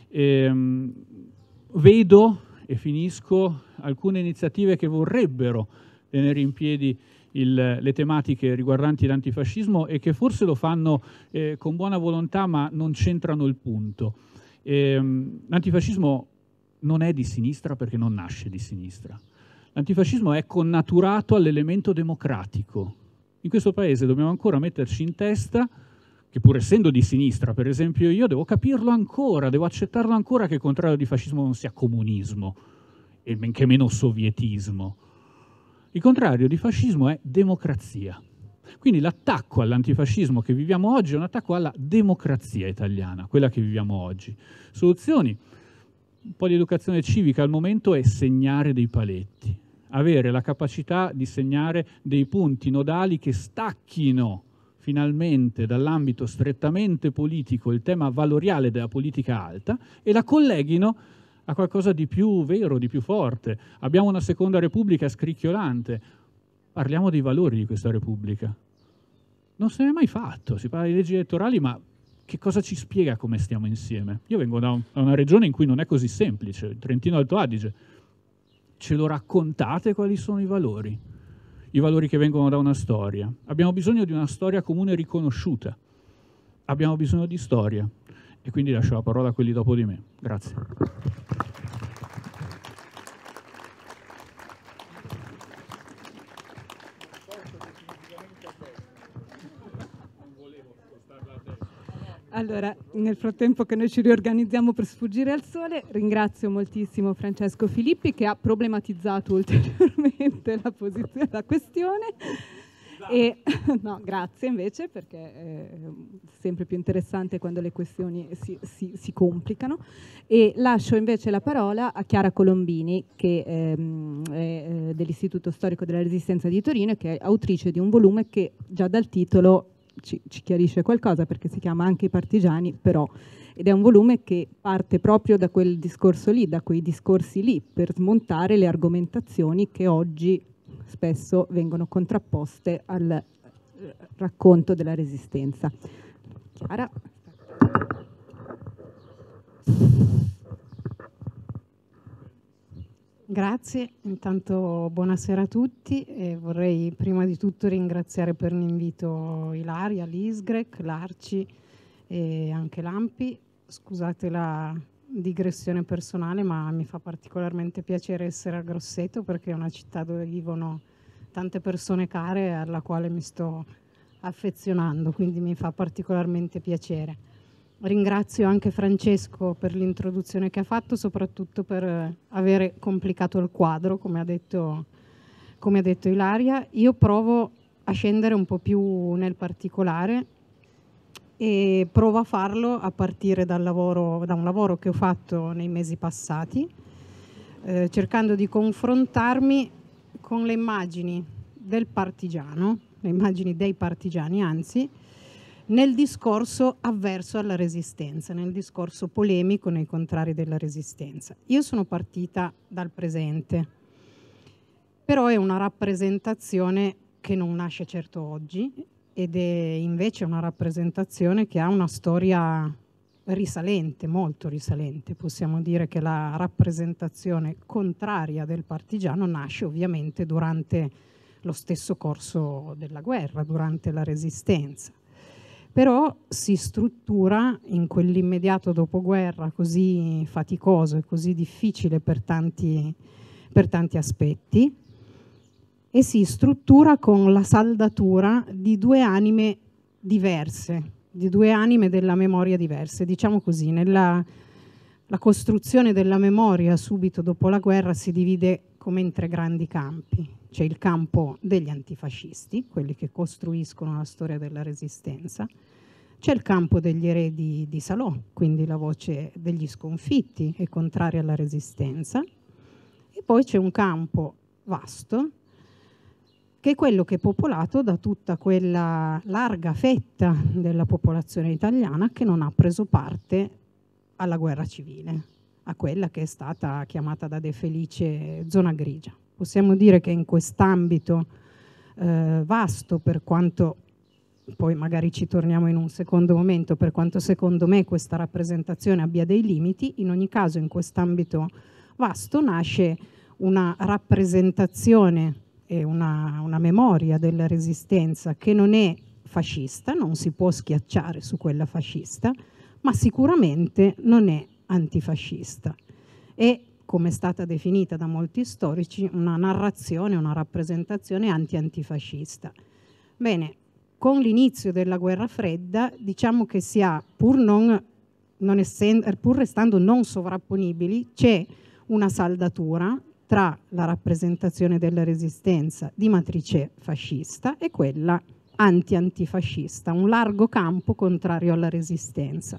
Ehm, vedo, e finisco, alcune iniziative che vorrebbero tenere in piedi il, le tematiche riguardanti l'antifascismo e che forse lo fanno eh, con buona volontà ma non centrano il punto. Ehm, l'antifascismo non è di sinistra perché non nasce di sinistra. L'antifascismo è connaturato all'elemento democratico. In questo paese dobbiamo ancora metterci in testa che, pur essendo di sinistra, per esempio io, devo capirlo ancora, devo accettarlo ancora che il contrario di fascismo non sia comunismo e men che meno sovietismo. Il contrario di fascismo è democrazia. Quindi l'attacco all'antifascismo che viviamo oggi è un attacco alla democrazia italiana, quella che viviamo oggi. Soluzioni? Un po' di educazione civica al momento è segnare dei paletti, avere la capacità di segnare dei punti nodali che stacchino finalmente dall'ambito strettamente politico il tema valoriale della politica alta e la colleghino a qualcosa di più vero, di più forte. Abbiamo una seconda repubblica scricchiolante, parliamo dei valori di questa repubblica. Non se ne è mai fatto, si parla di leggi elettorali, ma che cosa ci spiega come stiamo insieme? Io vengo da, un, da una regione in cui non è così semplice, il Trentino Alto Adige. Ce lo raccontate quali sono i valori? I valori che vengono da una storia. Abbiamo bisogno di una storia comune riconosciuta. Abbiamo bisogno di storia. E quindi lascio la parola a quelli dopo di me. Grazie. Allora, nel frattempo che noi ci riorganizziamo per sfuggire al sole, ringrazio moltissimo Francesco Filippi che ha problematizzato ulteriormente la posizione, la questione. E, no, grazie invece, perché è sempre più interessante quando le questioni si, si, si complicano. E lascio invece la parola a Chiara Colombini, che ehm, è dell'Istituto Storico della Resistenza di Torino e che è autrice di un volume che già dal titolo Ci, ci chiarisce qualcosa, perché si chiama Anche i partigiani, però, ed è un volume che parte proprio da quel discorso lì, da quei discorsi lì, per smontare le argomentazioni che oggi spesso vengono contrapposte al racconto della resistenza. Chiara? Grazie, intanto buonasera a tutti e vorrei prima di tutto ringraziare per l'invito Ilaria, l'Isgrec, l'Arci e anche l'Ampi. Scusate la digressione personale, ma mi fa particolarmente piacere essere a Grosseto perché è una città dove vivono tante persone care alla quale mi sto affezionando, quindi mi fa particolarmente piacere. Ringrazio anche Francesco per l'introduzione che ha fatto, soprattutto per aver complicato il quadro, come ha detto, come ha detto Ilaria. Io provo a scendere un po' più nel particolare e provo a farlo a partire dal lavoro, da un lavoro che ho fatto nei mesi passati, eh, cercando di confrontarmi con le immagini del partigiano, le immagini dei partigiani, anzi, nel discorso avverso alla resistenza, nel discorso polemico nei contrari della resistenza. Io sono partita dal presente, però è una rappresentazione che non nasce certo oggi ed è invece una rappresentazione che ha una storia risalente, molto risalente. Possiamo dire che la rappresentazione contraria del partigiano nasce ovviamente durante lo stesso corso della guerra, durante la resistenza. Però si struttura in quell'immediato dopoguerra così faticoso e così difficile per tanti, per tanti aspetti, e si struttura con la saldatura di due anime diverse, di due anime della memoria diverse. Diciamo così, nella La costruzione della memoria subito dopo la guerra si divide come in tre grandi campi. C'è il campo degli antifascisti, quelli che costruiscono la storia della resistenza. C'è il campo degli eredi di Salò, quindi la voce degli sconfitti e contrari alla resistenza. E poi c'è un campo vasto, che è quello che è popolato da tutta quella larga fetta della popolazione italiana che non ha preso parte alla guerra civile, a quella che è stata chiamata da De Felice zona grigia. Possiamo dire che in quest'ambito eh, vasto, per quanto, poi magari ci torniamo in un secondo momento, per quanto secondo me questa rappresentazione abbia dei limiti, in ogni caso in quest'ambito vasto nasce una rappresentazione e una, una memoria della resistenza che non è fascista, non si può schiacciare su quella fascista, ma sicuramente non è antifascista. È, come è stata definita da molti storici, una narrazione, una rappresentazione anti-antifascista. Bene, con l'inizio della guerra fredda diciamo che si ha, pur, non, non essendo, pur restando non sovrapponibili, c'è una saldatura tra la rappresentazione della resistenza di matrice fascista e quella anti-antifascista, un largo campo contrario alla resistenza.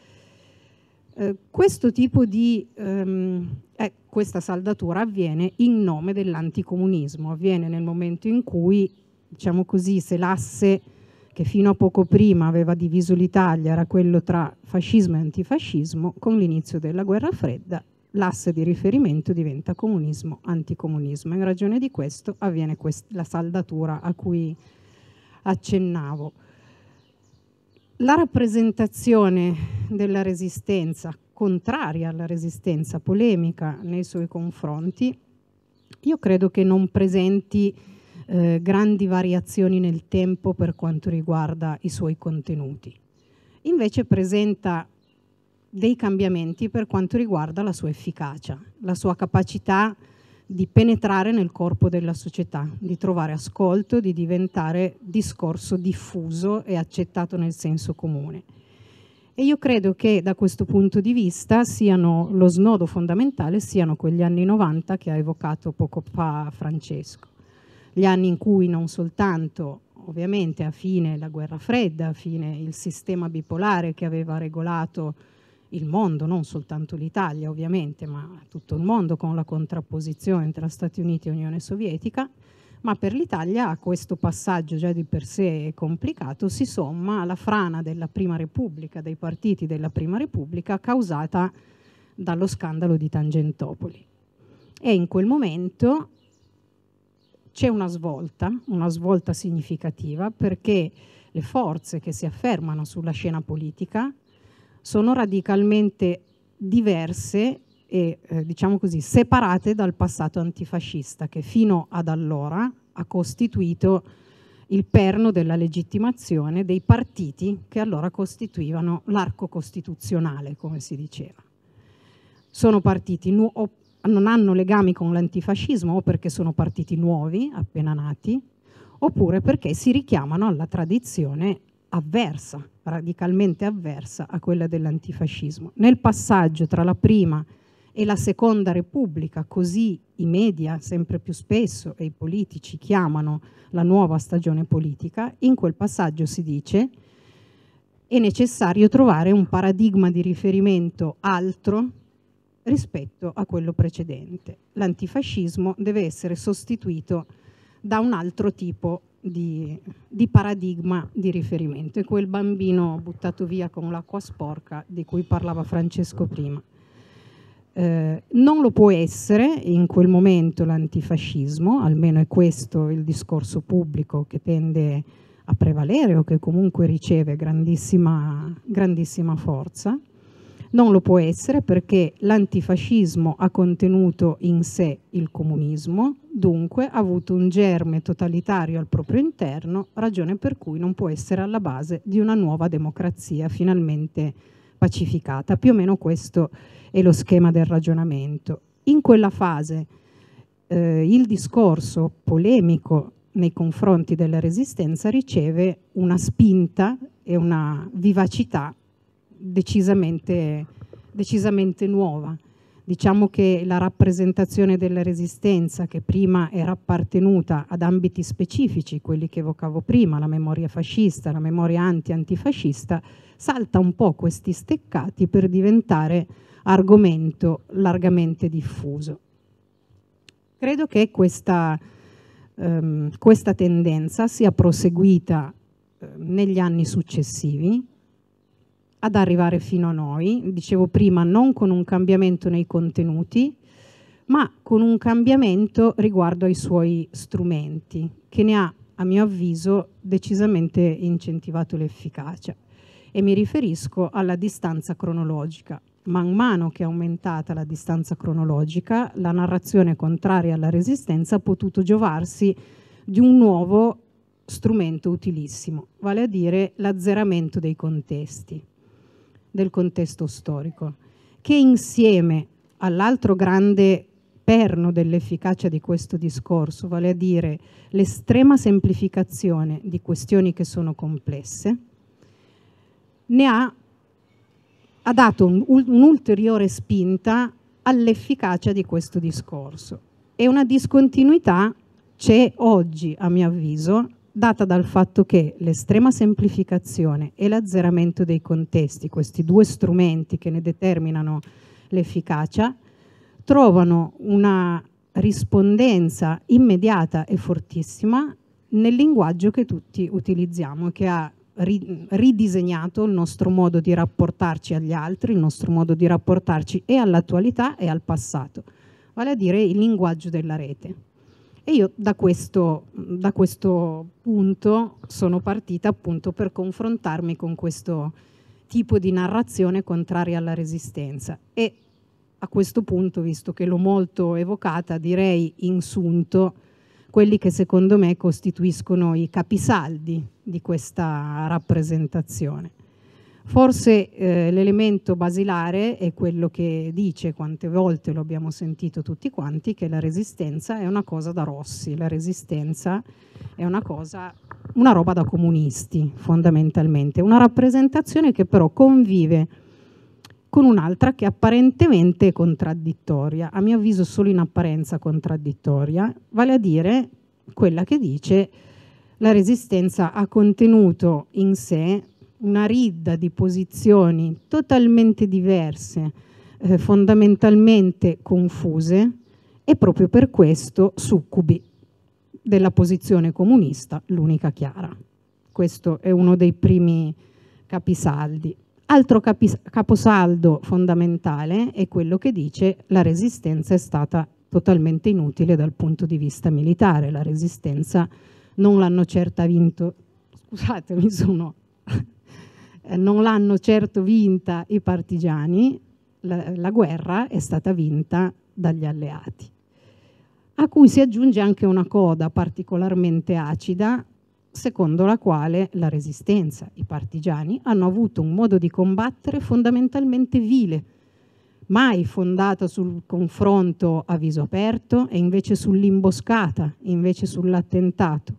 Eh, questo tipo di, ehm, eh, questa saldatura avviene in nome dell'anticomunismo, avviene nel momento in cui, diciamo così, se l'asse che fino a poco prima aveva diviso l'Italia era quello tra fascismo e antifascismo, con l'inizio della guerra fredda l'asse di riferimento diventa comunismo, anticomunismo. In ragione di questo avviene quest- la saldatura a cui accennavo. La rappresentazione della resistenza, contraria alla resistenza, polemica nei suoi confronti, io credo che non presenti eh, grandi variazioni nel tempo per quanto riguarda i suoi contenuti. Invece presenta dei cambiamenti per quanto riguarda la sua efficacia, la sua capacità di penetrare nel corpo della società, di trovare ascolto, di diventare discorso diffuso e accettato nel senso comune. E io credo che da questo punto di vista siano, lo snodo fondamentale siano quegli anni novanta che ha evocato poco fa Francesco. Gli anni in cui non soltanto, ovviamente a fine la guerra fredda, a fine il sistema bipolare che aveva regolato il mondo, non soltanto l'Italia ovviamente, ma tutto il mondo con la contrapposizione tra Stati Uniti e Unione Sovietica, ma per l'Italia a questo passaggio già di per sé complicato si somma la frana della Prima Repubblica, dei partiti della Prima Repubblica causata dallo scandalo di Tangentopoli. E in quel momento c'è una svolta, una svolta significativa, perché le forze che si affermano sulla scena politica sono radicalmente diverse e eh, diciamo così separate dal passato antifascista che fino ad allora ha costituito il perno della legittimazione dei partiti che allora costituivano l'arco costituzionale, come si diceva. Sono partiti nu- o non hanno legami con l'antifascismo o perché sono partiti nuovi, appena nati, oppure perché si richiamano alla tradizione avversa, radicalmente avversa a quella dell'antifascismo. Nel passaggio tra la prima e la seconda Repubblica, così i media sempre più spesso e i politici chiamano la nuova stagione politica, in quel passaggio si dice è necessario trovare un paradigma di riferimento altro rispetto a quello precedente. L'antifascismo deve essere sostituito da un altro tipo Di, di paradigma di riferimento. È quel bambino buttato via con l'acqua sporca di cui parlava Francesco prima. Eh, non lo può essere in quel momento l'antifascismo, almeno è questo il discorso pubblico che tende a prevalere o che comunque riceve grandissima, grandissima forza. Non lo può essere perché l'antifascismo ha contenuto in sé il comunismo, dunque ha avuto un germe totalitario al proprio interno, ragione per cui non può essere alla base di una nuova democrazia finalmente pacificata. Più o meno questo è lo schema del ragionamento. In quella fase eh, il discorso polemico nei confronti della resistenza riceve una spinta e una vivacità decisamente decisamente nuova. Diciamo che la rappresentazione della resistenza, che prima era appartenuta ad ambiti specifici, quelli che evocavo prima, la memoria fascista, la memoria anti-antifascista, salta un po' questi steccati per diventare argomento largamente diffuso. Credo che questa, ehm, questa tendenza sia proseguita eh, negli anni successivi, ad arrivare fino a noi, dicevo prima, non con un cambiamento nei contenuti, ma con un cambiamento riguardo ai suoi strumenti, che ne ha, a mio avviso, decisamente incentivato l'efficacia. E mi riferisco alla distanza cronologica. Man mano che è aumentata la distanza cronologica, la narrazione contraria alla resistenza ha potuto giovarsi di un nuovo strumento utilissimo, vale a dire l'azzeramento dei contesti, del contesto storico, che insieme all'altro grande perno dell'efficacia di questo discorso, vale a dire l'estrema semplificazione di questioni che sono complesse, ne ha, ha dato un, un'ulteriore spinta all'efficacia di questo discorso. E una discontinuità c'è oggi, a mio avviso, data dal fatto che l'estrema semplificazione e l'azzeramento dei contesti, questi due strumenti che ne determinano l'efficacia, trovano una rispondenza immediata e fortissima nel linguaggio che tutti utilizziamo, che ha ridisegnato il nostro modo di rapportarci agli altri, il nostro modo di rapportarci e all'attualità e al passato, vale a dire il linguaggio della rete. E io da questo, da questo punto sono partita appunto per confrontarmi con questo tipo di narrazione contraria alla resistenza e a questo punto, visto che l'ho molto evocata, direi in sunto quelli che secondo me costituiscono i capisaldi di questa rappresentazione. Forse eh, l'elemento basilare è quello che dice, quante volte lo abbiamo sentito tutti quanti, che la resistenza è una cosa da Rossi, la resistenza è una cosa, una roba da comunisti fondamentalmente, una rappresentazione che però convive con un'altra che apparentemente è contraddittoria, a mio avviso solo in apparenza contraddittoria, vale a dire quella che dice la resistenza ha contenuto in sé una ridda di posizioni totalmente diverse, eh, fondamentalmente confuse e proprio per questo succubi della posizione comunista, l'unica chiara. Questo è uno dei primi capisaldi. Altro capis- caposaldo fondamentale è quello che dice la resistenza è stata totalmente inutile dal punto di vista militare, la resistenza non l'hanno certa vinto, scusate mi sono... non l'hanno certo vinta i partigiani, la, la guerra è stata vinta dagli alleati, a cui si aggiunge anche una coda particolarmente acida, secondo la quale la resistenza, i partigiani, hanno avuto un modo di combattere fondamentalmente vile, mai fondato sul confronto a viso aperto e invece sull'imboscata, invece sull'attentato.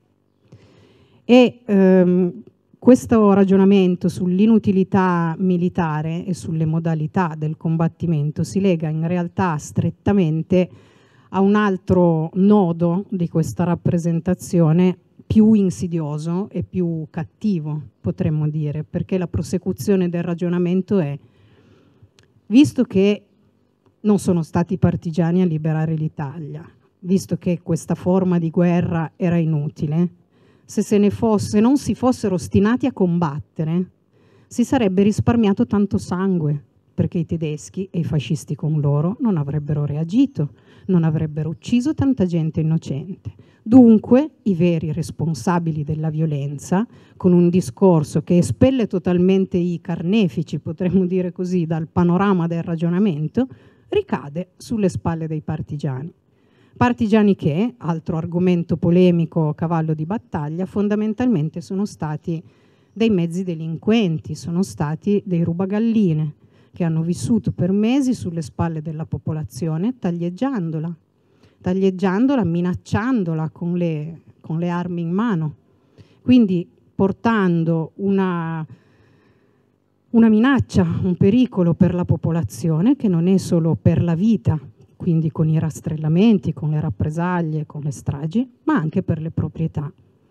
E ehm, questo ragionamento sull'inutilità militare e sulle modalità del combattimento si lega in realtà strettamente a un altro nodo di questa rappresentazione più insidioso e più cattivo, potremmo dire, perché la prosecuzione del ragionamento è: visto che non sono stati i partigiani a liberare l'Italia, visto che questa forma di guerra era inutile, se, se ne fosse, non si fossero ostinati a combattere, si sarebbe risparmiato tanto sangue, perché i tedeschi e i fascisti con loro non avrebbero reagito, non avrebbero ucciso tanta gente innocente. Dunque, i veri responsabili della violenza, con un discorso che espelle totalmente i carnefici, potremmo dire così, dal panorama del ragionamento, ricade sulle spalle dei partigiani. Partigiani che, altro argomento polemico cavallo di battaglia, fondamentalmente sono stati dei mezzi delinquenti, sono stati dei rubagalline che hanno vissuto per mesi sulle spalle della popolazione taglieggiandola, taglieggiandola, minacciandola con le, con le armi in mano, quindi portando una, una minaccia, un pericolo per la popolazione, che non è solo per la vita, quindi con i rastrellamenti, con le rappresaglie, con le stragi, ma anche per le proprietà.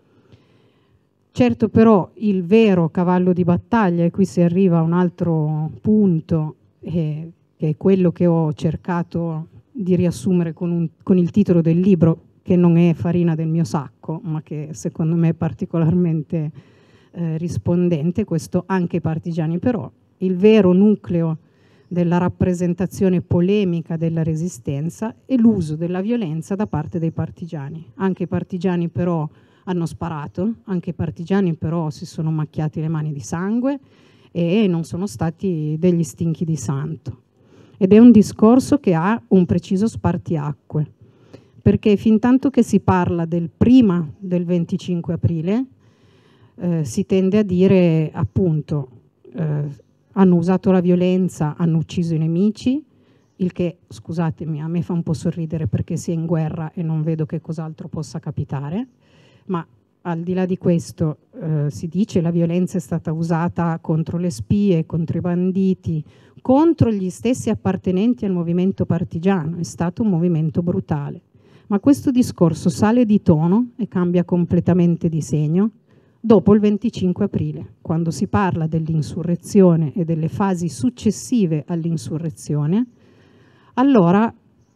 Certo però il vero cavallo di battaglia, e qui si arriva a un altro punto, eh, che è quello che ho cercato di riassumere con, un, con il titolo del libro, che non è farina del mio sacco, ma che secondo me è particolarmente eh, rispondente, questo anche i partigiani però, il vero nucleo della rappresentazione polemica della resistenza è l'uso della violenza da parte dei partigiani. Anche i partigiani però hanno sparato, anche i partigiani però si sono macchiati le mani di sangue e non sono stati degli stinchi di santo. Ed è un discorso che ha un preciso spartiacque, perché fin tanto che si parla del prima del venticinque aprile eh, si tende a dire appunto eh, hanno usato la violenza, hanno ucciso i nemici, il che, scusatemi, a me fa un po' sorridere perché si è in guerra e non vedo che cos'altro possa capitare, ma al di là di questo eh, si dice la violenza è stata usata contro le spie, contro i banditi, contro gli stessi appartenenti al movimento partigiano, è stato un movimento brutale. Ma questo discorso sale di tono e cambia completamente di segno dopo il venticinque aprile, quando si parla dell'insurrezione e delle fasi successive all'insurrezione, allora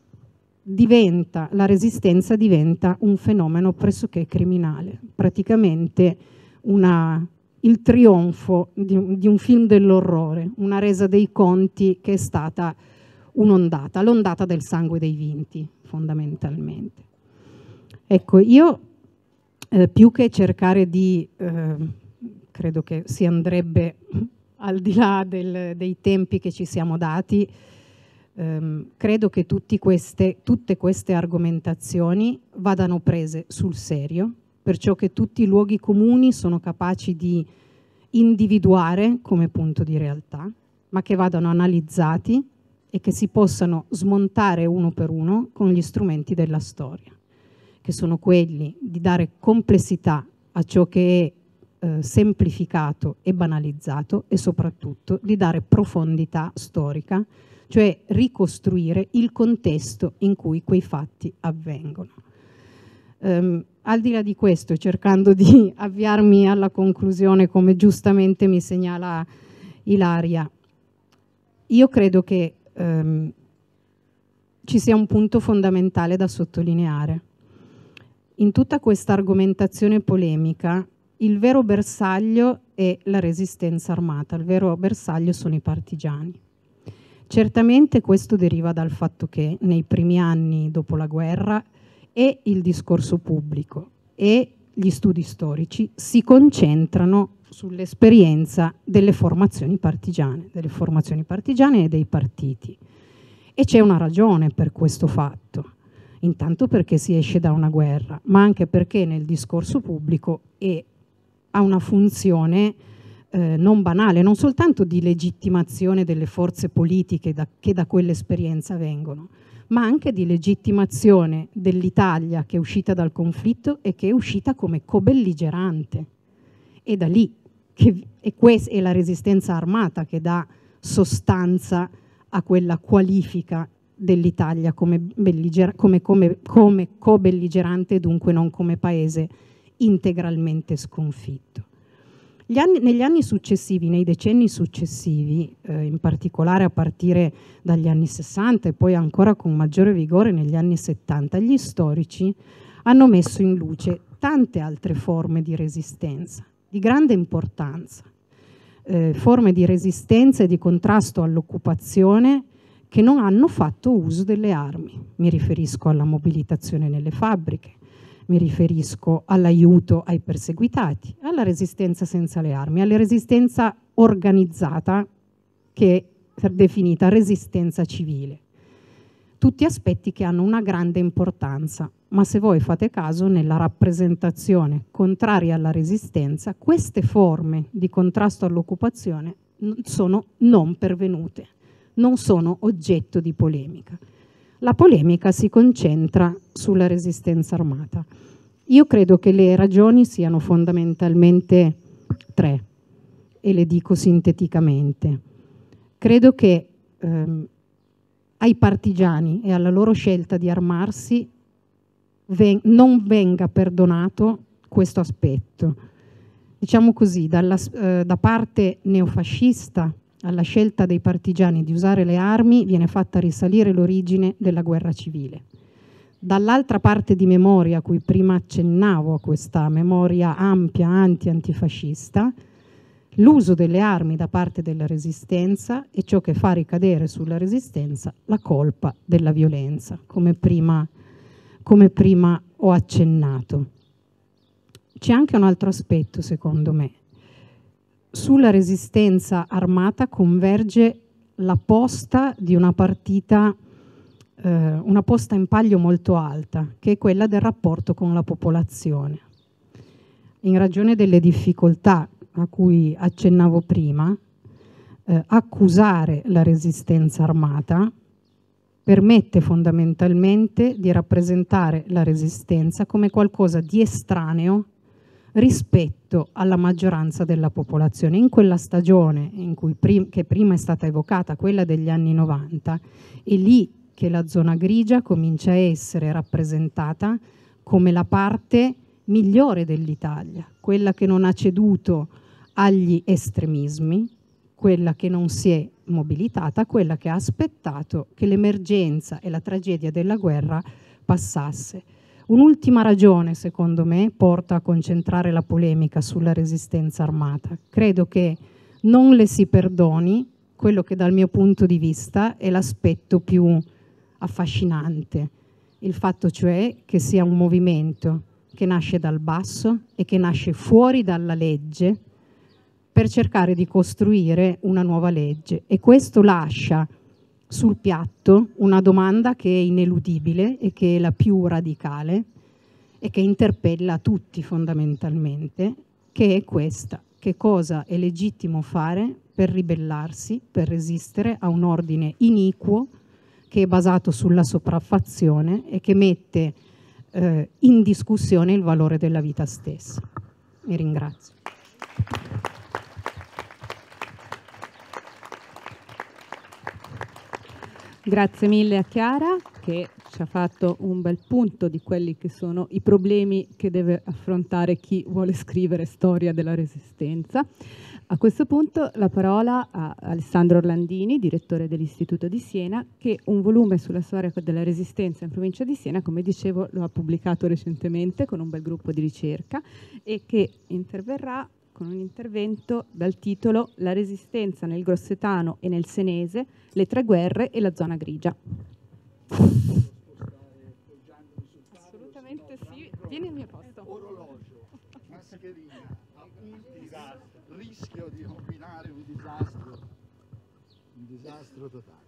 diventa, la resistenza diventa un fenomeno pressoché criminale, praticamente una, il trionfo di, di un film dell'orrore, una resa dei conti che è stata un'ondata, l'ondata del sangue dei vinti, fondamentalmente. Ecco, io eh, più che cercare di, eh, credo che si andrebbe al di là del, dei tempi che ci siamo dati, ehm, credo che tutti queste, tutte queste argomentazioni vadano prese sul serio, perciò che tutti i luoghi comuni sono capaci di individuare come punto di realtà, ma che vadano analizzati e che si possano smontare uno per uno con gli strumenti della storia, che sono quelli di dare complessità a ciò che è eh, semplificato e banalizzato e soprattutto di dare profondità storica, cioè ricostruire il contesto in cui quei fatti avvengono. Um, al di là di questo, cercando di avviarmi alla conclusione come giustamente mi segnala Ilaria, io credo che um, ci sia un punto fondamentale da sottolineare. In tutta questa argomentazione polemica, il vero bersaglio è la resistenza armata, il vero bersaglio sono i partigiani. Certamente questo deriva dal fatto che nei primi anni dopo la guerra e il discorso pubblico e gli studi storici si concentrano sull'esperienza delle formazioni partigiane, delle formazioni partigiane e dei partiti. E c'è una ragione per questo fatto. Intanto perché si esce da una guerra, ma anche perché nel discorso pubblico è, ha una funzione eh, non banale, non soltanto di legittimazione delle forze politiche da, che da quell'esperienza vengono, ma anche di legittimazione dell'Italia che è uscita dal conflitto e che è uscita come co-belligerante. E da lì, che, e questa è la resistenza armata che dà sostanza a quella qualifica dell'Italia come, come, come, come co-belligerante e dunque non come paese integralmente sconfitto. Gli anni, negli anni successivi, nei decenni successivi, eh, in particolare a partire dagli anni sessanta e poi ancora con maggiore vigore negli anni settanta, gli storici hanno messo in luce tante altre forme di resistenza, di grande importanza, eh, forme di resistenza e di contrasto all'occupazione che non hanno fatto uso delle armi. Mi riferisco alla mobilitazione nelle fabbriche, mi riferisco all'aiuto ai perseguitati, alla resistenza senza le armi, alla resistenza organizzata che è definita resistenza civile. Tutti aspetti che hanno una grande importanza, ma se voi fate caso nella rappresentazione contraria alla resistenza, queste forme di contrasto all'occupazione sono non pervenute, non sono oggetto di polemica. La polemica si concentra sulla resistenza armata. Io credo che le ragioni siano fondamentalmente tre. e le dico sinteticamente. Credo che ehm, ai partigiani e alla loro scelta di armarsi ven- non venga perdonato questo aspetto. Diciamo così, dalla, eh, da parte neofascista alla scelta dei partigiani di usare le armi viene fatta risalire l'origine della guerra civile. Dall'altra parte di memoria, a cui prima accennavo, a questa memoria ampia anti-antifascista, l'uso delle armi da parte della resistenza è ciò che fa ricadere sulla resistenza la colpa della violenza, come prima, come prima ho accennato. C'è anche un altro aspetto, secondo me. Sulla resistenza armata converge la posta di una partita, eh, una posta in palio molto alta, che è quella del rapporto con la popolazione. In ragione delle difficoltà a cui accennavo prima, eh, accusare la resistenza armata permette fondamentalmente di rappresentare la resistenza come qualcosa di estraneo rispetto alla maggioranza della popolazione. In quella stagione in cui prim- che prima è stata evocata, quella degli anni novanta, è lì che la zona grigia comincia a essere rappresentata come la parte migliore dell'Italia, quella che non ha ceduto agli estremismi, quella che non si è mobilitata, quella che ha aspettato che l'emergenza e la tragedia della guerra passasse. Un'ultima ragione, secondo me, porta a concentrare la polemica sulla resistenza armata. Credo che non le si perdoni quello che dal mio punto di vista è l'aspetto più affascinante, il fatto cioè che sia un movimento che nasce dal basso e che nasce fuori dalla legge per cercare di costruire una nuova legge, e questo lascia sul piatto una domanda che è ineludibile e che è la più radicale e che interpella tutti fondamentalmente, che è questa: che cosa è legittimo fare per ribellarsi, per resistere a un ordine iniquo che è basato sulla sopraffazione e che mette eh, in discussione il valore della vita stessa. Vi ringrazio. Grazie mille a Chiara, che ci ha fatto un bel punto di quelli che sono i problemi che deve affrontare chi vuole scrivere storia della Resistenza. A questo punto la parola a Alessandro Orlandini, direttore dell'Istituto di Siena, che un volume sulla storia della Resistenza in provincia di Siena, come dicevo, lo ha pubblicato recentemente con un bel gruppo di ricerca, e che interverrà con un intervento dal titolo La Resistenza nel Grossetano e nel Senese, le tre guerre e la zona grigia. Assolutamente sì, vieni al mio posto. Orologio, mascherina, appunti, rischio di combinare un disastro, un disastro totale.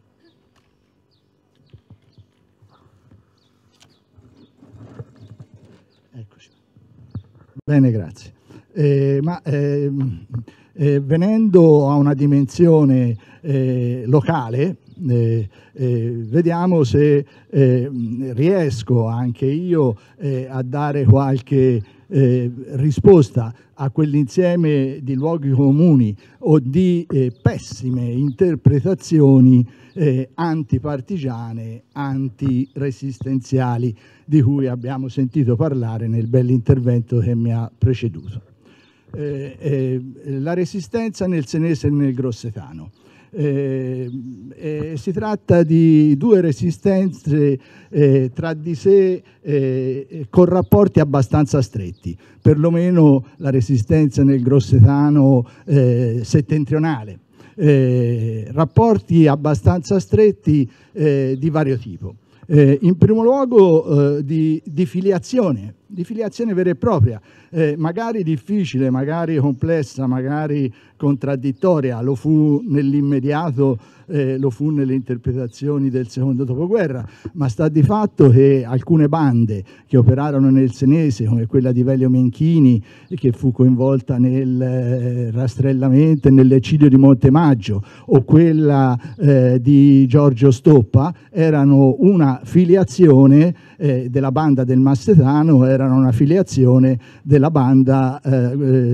Eccoci. Bene, grazie. Eh, ma eh, eh, venendo a una dimensione eh, locale, eh, eh, vediamo se eh, riesco anche io eh, a dare qualche eh, risposta a quell'insieme di luoghi comuni o di eh, pessime interpretazioni eh, antipartigiane, antiresistenziali, di cui abbiamo sentito parlare nel bell'intervento che mi ha preceduto. Eh, eh, la resistenza nel Senese e nel Grossetano. Eh, eh, si tratta di due resistenze eh, tra di sé eh, con rapporti abbastanza stretti, perlomeno la resistenza nel Grossetano eh, settentrionale, eh, rapporti abbastanza stretti eh, di vario tipo. Eh, in primo luogo eh, di, di filiazione, di filiazione vera e propria, eh, magari difficile, magari complessa, magari contraddittoria, lo fu nell'immediato, eh, lo fu nelle interpretazioni del secondo dopoguerra, ma sta di fatto che alcune bande che operarono nel Senese, come quella di Velio Menchini, che fu coinvolta nel eh, rastrellamento e nell'eccidio di Montemaggio, o quella eh, di Giorgio Stoppa, erano una filiazione eh, della banda del Massetano, erano una filiazione della banda eh, eh,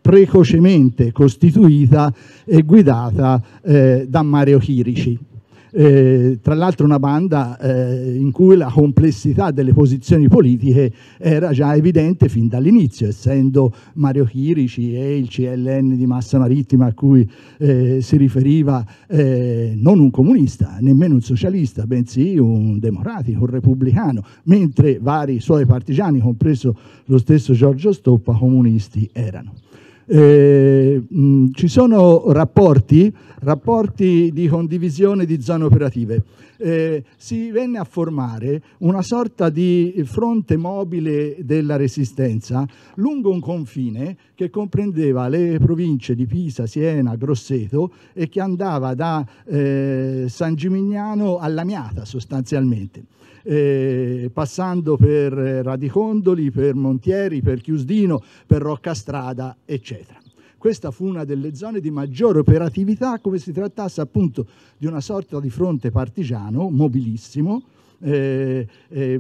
precocemente costituita e guidata eh, da Mario Chirici. Eh, tra l'altro una banda eh, in cui la complessità delle posizioni politiche era già evidente fin dall'inizio, essendo Mario Chirici e il C L N di Massa Marittima a cui eh, si riferiva eh, non un comunista, nemmeno un socialista, bensì un democratico, un repubblicano, mentre vari suoi partigiani, compreso lo stesso Giorgio Stoppa, comunisti erano. Eh, mh, ci sono rapporti, rapporti di condivisione di zone operative. Eh, si venne a formare una sorta di fronte mobile della resistenza lungo un confine che comprendeva le province di Pisa, Siena, Grosseto e che andava da eh, San Gimignano all'Amiata sostanzialmente. Eh, passando per Radicondoli, per Montieri, per Chiusdino, per Roccastrada, eccetera. Questa fu una delle zone di maggiore operatività, come si trattasse appunto di una sorta di fronte partigiano, mobilissimo, eh, eh,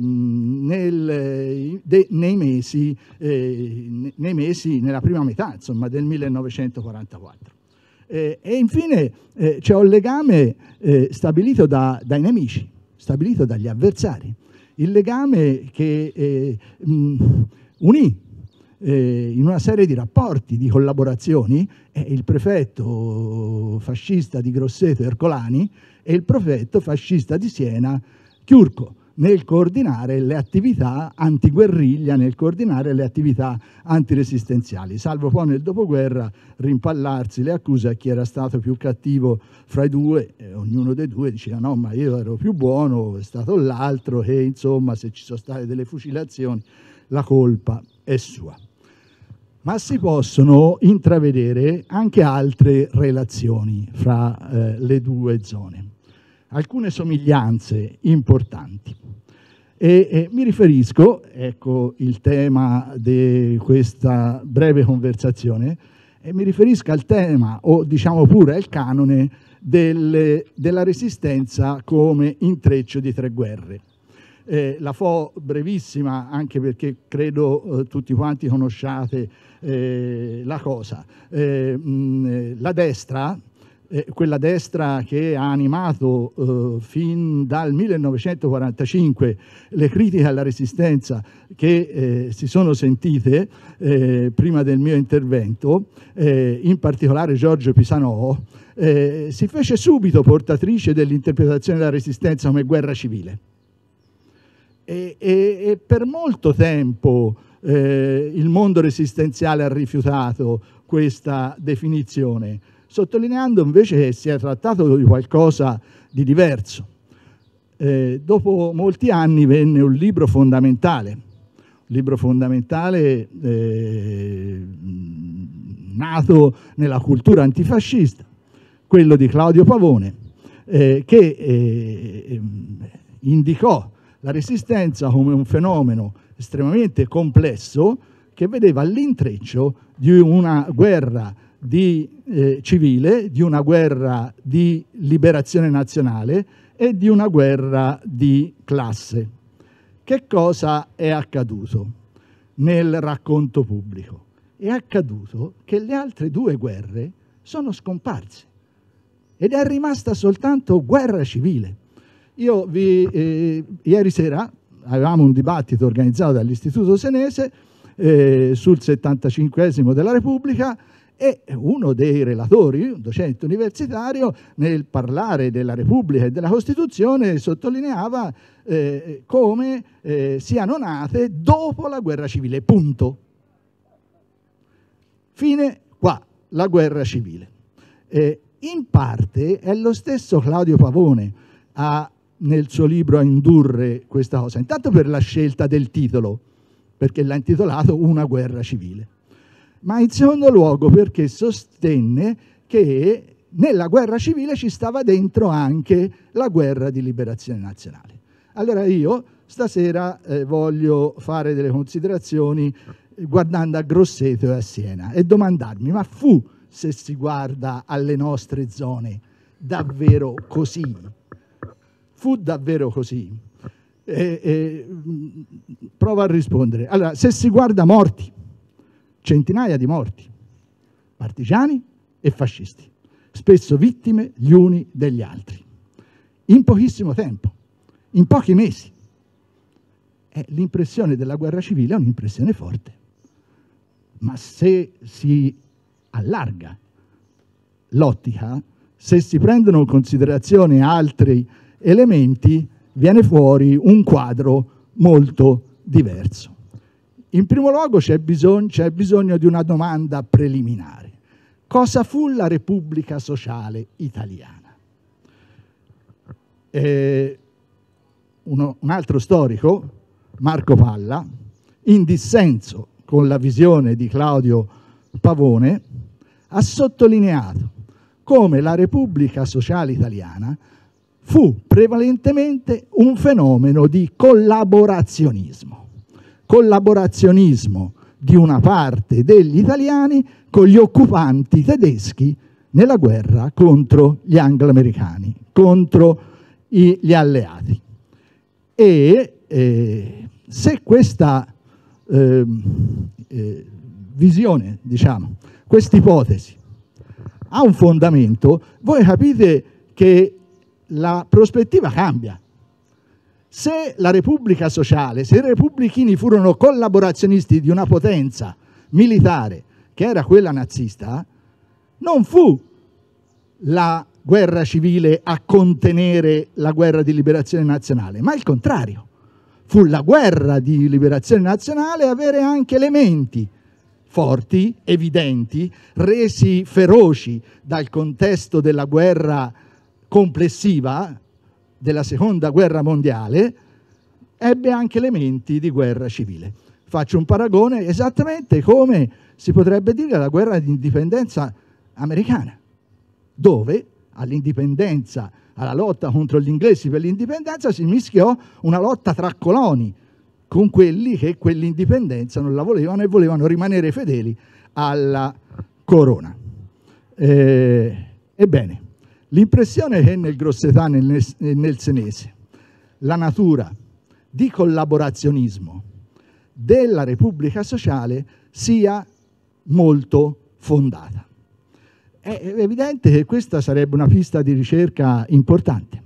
nel, de, nei, mesi, eh, nei mesi, nella prima metà insomma, del millenovecentoquarantaquattro. Eh, e infine eh, c'è un legame eh, stabilito da, dai nemici, stabilito dagli avversari, il legame che eh, mh, unì eh, in una serie di rapporti, di collaborazioni, eh, il prefetto fascista di Grosseto Ercolani e il prefetto fascista di Siena Chiurco, nel coordinare le attività antiguerriglia, nel coordinare le attività antiresistenziali, salvo poi nel dopoguerra rimpallarsi le accuse a chi era stato più cattivo fra i due, e ognuno dei due diceva no, ma io ero più buono, è stato l'altro, e insomma se ci sono state delle fucilazioni la colpa è sua. Ma si possono intravedere anche altre relazioni fra eh, le due zone, alcune somiglianze importanti. E, e mi riferisco, ecco il tema di questa breve conversazione, e mi riferisco al tema, o diciamo pure al canone, delle, della resistenza come intreccio di tre guerre. Eh, la fo brevissima, anche perché credo eh, tutti quanti conosciate eh, la cosa. Eh, mh, la destra, Eh, quella destra che ha animato eh, fin dal millenovecentoquarantacinque le critiche alla resistenza che eh, si sono sentite eh, prima del mio intervento, eh, in particolare Giorgio Pisanò, eh, si fece subito portatrice dell'interpretazione della resistenza come guerra civile. E, e, e per molto tempo eh, il mondo resistenziale ha rifiutato questa definizione, sottolineando invece che si è trattato di qualcosa di diverso. Eh, dopo molti anni venne un libro fondamentale, un libro fondamentale eh, nato nella cultura antifascista, quello di Claudio Pavone, eh, che eh, indicò la resistenza come un fenomeno estremamente complesso che vedeva l'intreccio di una guerra di eh, civile, di una guerra di liberazione nazionale e di una guerra di classe. Che cosa è accaduto nel racconto pubblico? È accaduto che le altre due guerre sono scomparse ed è rimasta soltanto guerra civile. Io vi, eh, ieri sera avevamo un dibattito organizzato dall'Istituto Senese eh, sul settantacinquesimo della Repubblica, e uno dei relatori, un docente universitario, nel parlare della Repubblica e della Costituzione sottolineava eh, come eh, siano nate dopo la guerra civile, punto. Fine qua, la guerra civile. Eh, in parte è lo stesso Claudio Pavone a, nel suo libro a indurre questa cosa, intanto per la scelta del titolo, perché l'ha intitolato Una guerra civile, ma in secondo luogo perché sostenne che nella guerra civile ci stava dentro anche la guerra di liberazione nazionale. Allora io stasera eh, voglio fare delle considerazioni guardando a Grosseto e a Siena e domandarmi, ma fu, se si guarda alle nostre zone, davvero così? Fu davvero così? E, e, provo a rispondere. Allora, se si guarda morti, centinaia di morti, partigiani e fascisti, spesso vittime gli uni degli altri, in pochissimo tempo, in pochi mesi. Eh, l'impressione della guerra civile è un'impressione forte, ma se si allarga l'ottica, se si prendono in considerazione altri elementi, viene fuori un quadro molto diverso. In primo luogo c'è bisogno, c'è bisogno di una domanda preliminare. Cosa fu la Repubblica Sociale Italiana? Eh, uno, un altro storico, Marco Palla, in dissenso con la visione di Claudio Pavone, ha sottolineato come la Repubblica Sociale Italiana fu prevalentemente un fenomeno di collaborazionismo, collaborazionismo di una parte degli italiani con gli occupanti tedeschi nella guerra contro gli anglo-americani, contro i, gli alleati. E eh, se questa eh, eh, visione, diciamo, questa ipotesi ha un fondamento, voi capite che la prospettiva cambia. Se la Repubblica Sociale, se i repubblichini furono collaborazionisti di una potenza militare che era quella nazista, non fu la guerra civile a contenere la guerra di liberazione nazionale, ma il contrario. Fu la guerra di liberazione nazionale avere anche elementi forti, evidenti, resi feroci dal contesto della guerra complessiva, della seconda guerra mondiale, ebbe anche elementi di guerra civile. Faccio un paragone esattamente come si potrebbe dire la guerra di indipendenza americana, dove all'indipendenza, alla lotta contro gli inglesi per l'indipendenza si mischiò una lotta tra coloni con quelli che quell'indipendenza non la volevano e volevano rimanere fedeli alla corona. Eh, ebbene, l'impressione che nel grossetano e nel, nel senese la natura di collaborazionismo della Repubblica Sociale sia molto fondata. È evidente che questa sarebbe una pista di ricerca importante.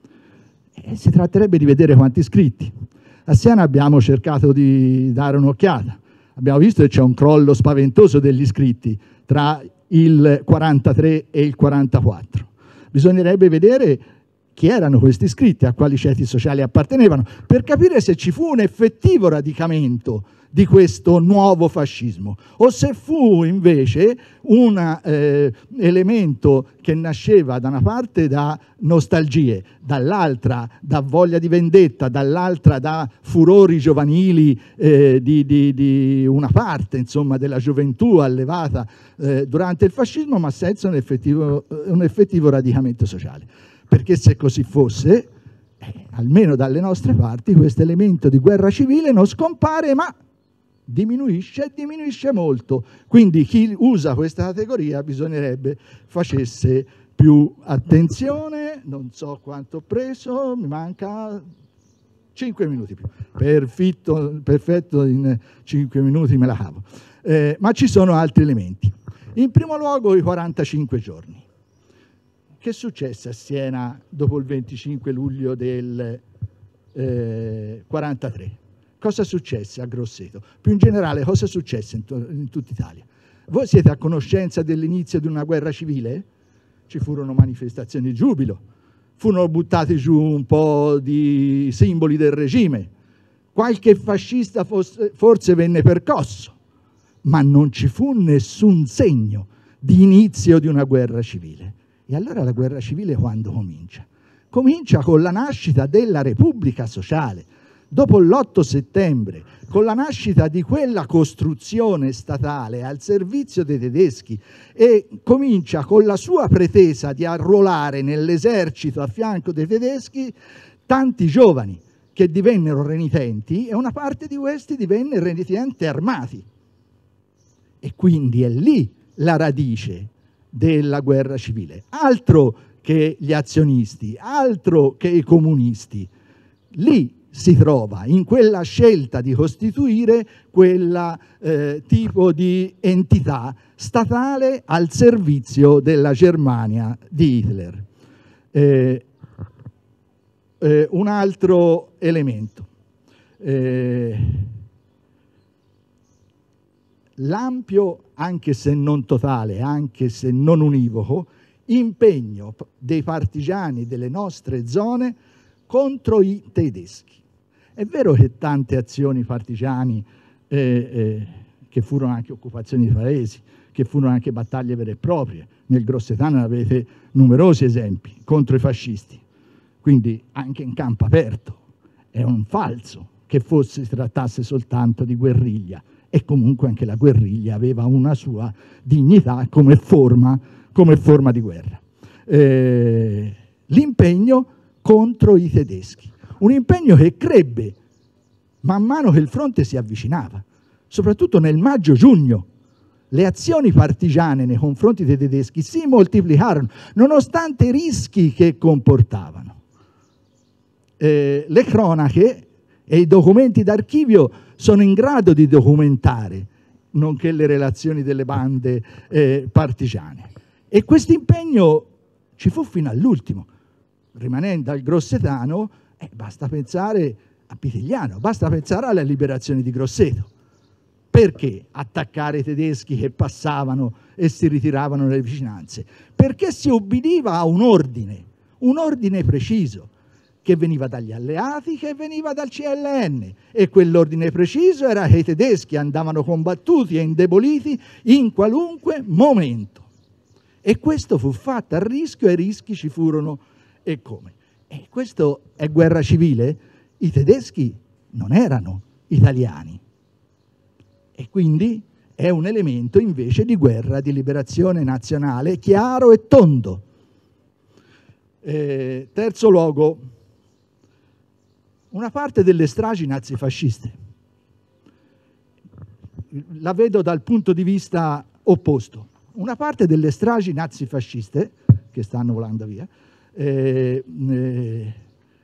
E si tratterebbe di vedere quanti iscritti. A Siena abbiamo cercato di dare un'occhiata. Abbiamo visto che c'è un crollo spaventoso degli iscritti tra il quarantatré e il quarantaquattro. Bisognerebbe vedere chi erano questi iscritti, a quali ceti sociali appartenevano, per capire se ci fu un effettivo radicamento di questo nuovo fascismo o se fu invece un eh, elemento che nasceva da una parte da nostalgie, dall'altra da voglia di vendetta, dall'altra da furori giovanili eh, di, di, di una parte, insomma, della gioventù allevata eh, durante il fascismo, ma senza un effettivo, un effettivo radicamento sociale. Perché se così fosse, eh, almeno dalle nostre parti, questo elemento di guerra civile non scompare, ma diminuisce e diminuisce molto. Quindi chi usa questa categoria bisognerebbe facesse più attenzione. Non so quanto ho preso, mi manca cinque minuti più. Perfetto, perfetto, in cinque minuti me la cavo. Eh, ma ci sono altri elementi. In primo luogo i quarantacinque giorni. Che successe a Siena dopo il venticinque luglio del eh, quarantatré? Cosa successe a Grosseto? Più in generale, cosa successe in, in tutta Italia? Voi siete a conoscenza dell'inizio di una guerra civile? Ci furono manifestazioni di giubilo, furono buttati giù un po' di simboli del regime, qualche fascista fosse, forse venne percosso, ma non ci fu nessun segno di inizio di una guerra civile. E allora la guerra civile quando comincia? Comincia con la nascita della Repubblica Sociale, dopo l'otto settembre, con la nascita di quella costruzione statale al servizio dei tedeschi, e comincia con la sua pretesa di arruolare nell'esercito a fianco dei tedeschi tanti giovani che divennero renitenti, e una parte di questi divenne renitenti armati. E quindi è lì la radice della guerra civile. Altro che gli azionisti, altro che i comunisti. Lì si trova? In quella scelta di costituire quel eh, tipo di entità statale al servizio della Germania di Hitler. Eh, eh, un altro elemento. Eh, l'ampio, anche se non totale, anche se non univoco, impegno dei partigiani delle nostre zone contro i tedeschi. È vero che tante azioni partigiani, eh, eh, che furono anche occupazioni di paesi, che furono anche battaglie vere e proprie, nel Grossetano ne avete numerosi esempi, contro i fascisti, quindi anche in campo aperto. È un falso che fosse, si trattasse soltanto di guerriglia, e comunque anche la guerriglia aveva una sua dignità come forma, come forma di guerra. Eh, l'impegno contro i tedeschi, un impegno che crebbe man mano che il fronte si avvicinava, soprattutto nel maggio-giugno. Le azioni partigiane nei confronti dei tedeschi si moltiplicarono, nonostante i rischi che comportavano. Eh, le cronache e i documenti d'archivio sono in grado di documentare, nonché le relazioni delle bande eh, partigiane. E questo impegno ci fu fino all'ultimo. Rimanendo al Grossetano, eh, basta pensare a Pitigliano, basta pensare alla liberazione di Grosseto. Perché attaccare i tedeschi che passavano e si ritiravano nelle vicinanze? Perché si ubbidiva a un ordine, un ordine preciso, che veniva dagli alleati, che veniva dal C L N, e quell'ordine preciso era che i tedeschi andavano combattuti e indeboliti in qualunque momento. E questo fu fatto a rischio, e i rischi ci furono e come. E questo è guerra civile? I tedeschi non erano italiani. E quindi è un elemento invece di guerra di liberazione nazionale chiaro e tondo. Eh, terzo luogo, una parte delle stragi nazifasciste. La vedo dal punto di vista opposto. Una parte delle stragi nazifasciste, che stanno volando via, eh, eh,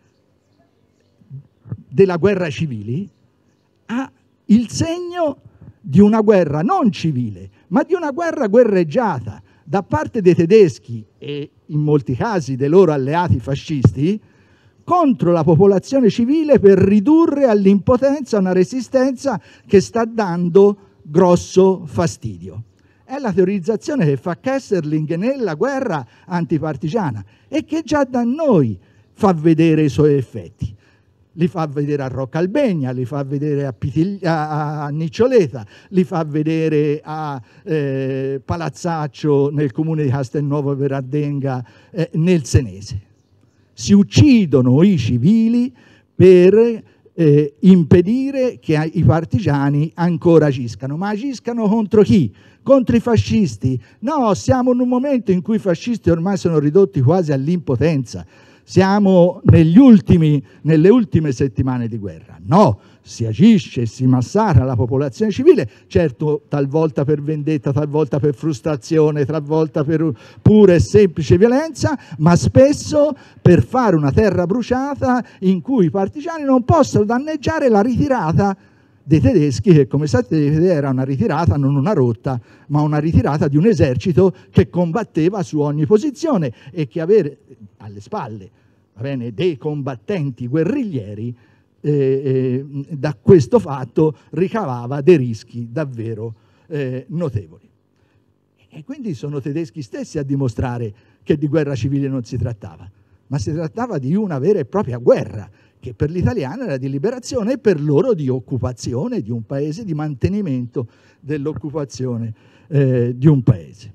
della guerra civili, ha il segno di una guerra non civile, ma di una guerra guerreggiata da parte dei tedeschi e in molti casi dei loro alleati fascisti contro la popolazione civile per ridurre all'impotenza una resistenza che sta dando grosso fastidio. È la teorizzazione che fa Kesselring nella guerra antipartigiana e che già da noi fa vedere i suoi effetti. Li fa vedere a Roccalbegna, li fa vedere a, Pitiglia, a Niccioleta, li fa vedere a eh, Palazzaccio nel comune di Castelnuovo Verardenga eh, nel Senese. Si uccidono i civili per eh, impedire che i partigiani ancora agiscano. Ma agiscano contro chi? Contro i fascisti? No, siamo in un momento in cui i fascisti ormai sono ridotti quasi all'impotenza. Siamo negli ultimi, nelle ultime settimane di guerra. No, si agisce e si massacra la popolazione civile, certo talvolta per vendetta, talvolta per frustrazione, talvolta per pura e semplice violenza, ma spesso per fare una terra bruciata in cui i partigiani non possono danneggiare la ritirata dei tedeschi, che come sapete era una ritirata, non una rotta, ma una ritirata di un esercito che combatteva su ogni posizione e che avere alle spalle, va bene, dei combattenti guerriglieri eh, eh, da questo fatto ricavava dei rischi davvero eh, notevoli. E quindi sono tedeschi stessi a dimostrare che di guerra civile non si trattava, ma si trattava di una vera e propria guerra, che per gli italiani era di liberazione e per loro di occupazione di un paese, di mantenimento dell'occupazione eh, di un paese.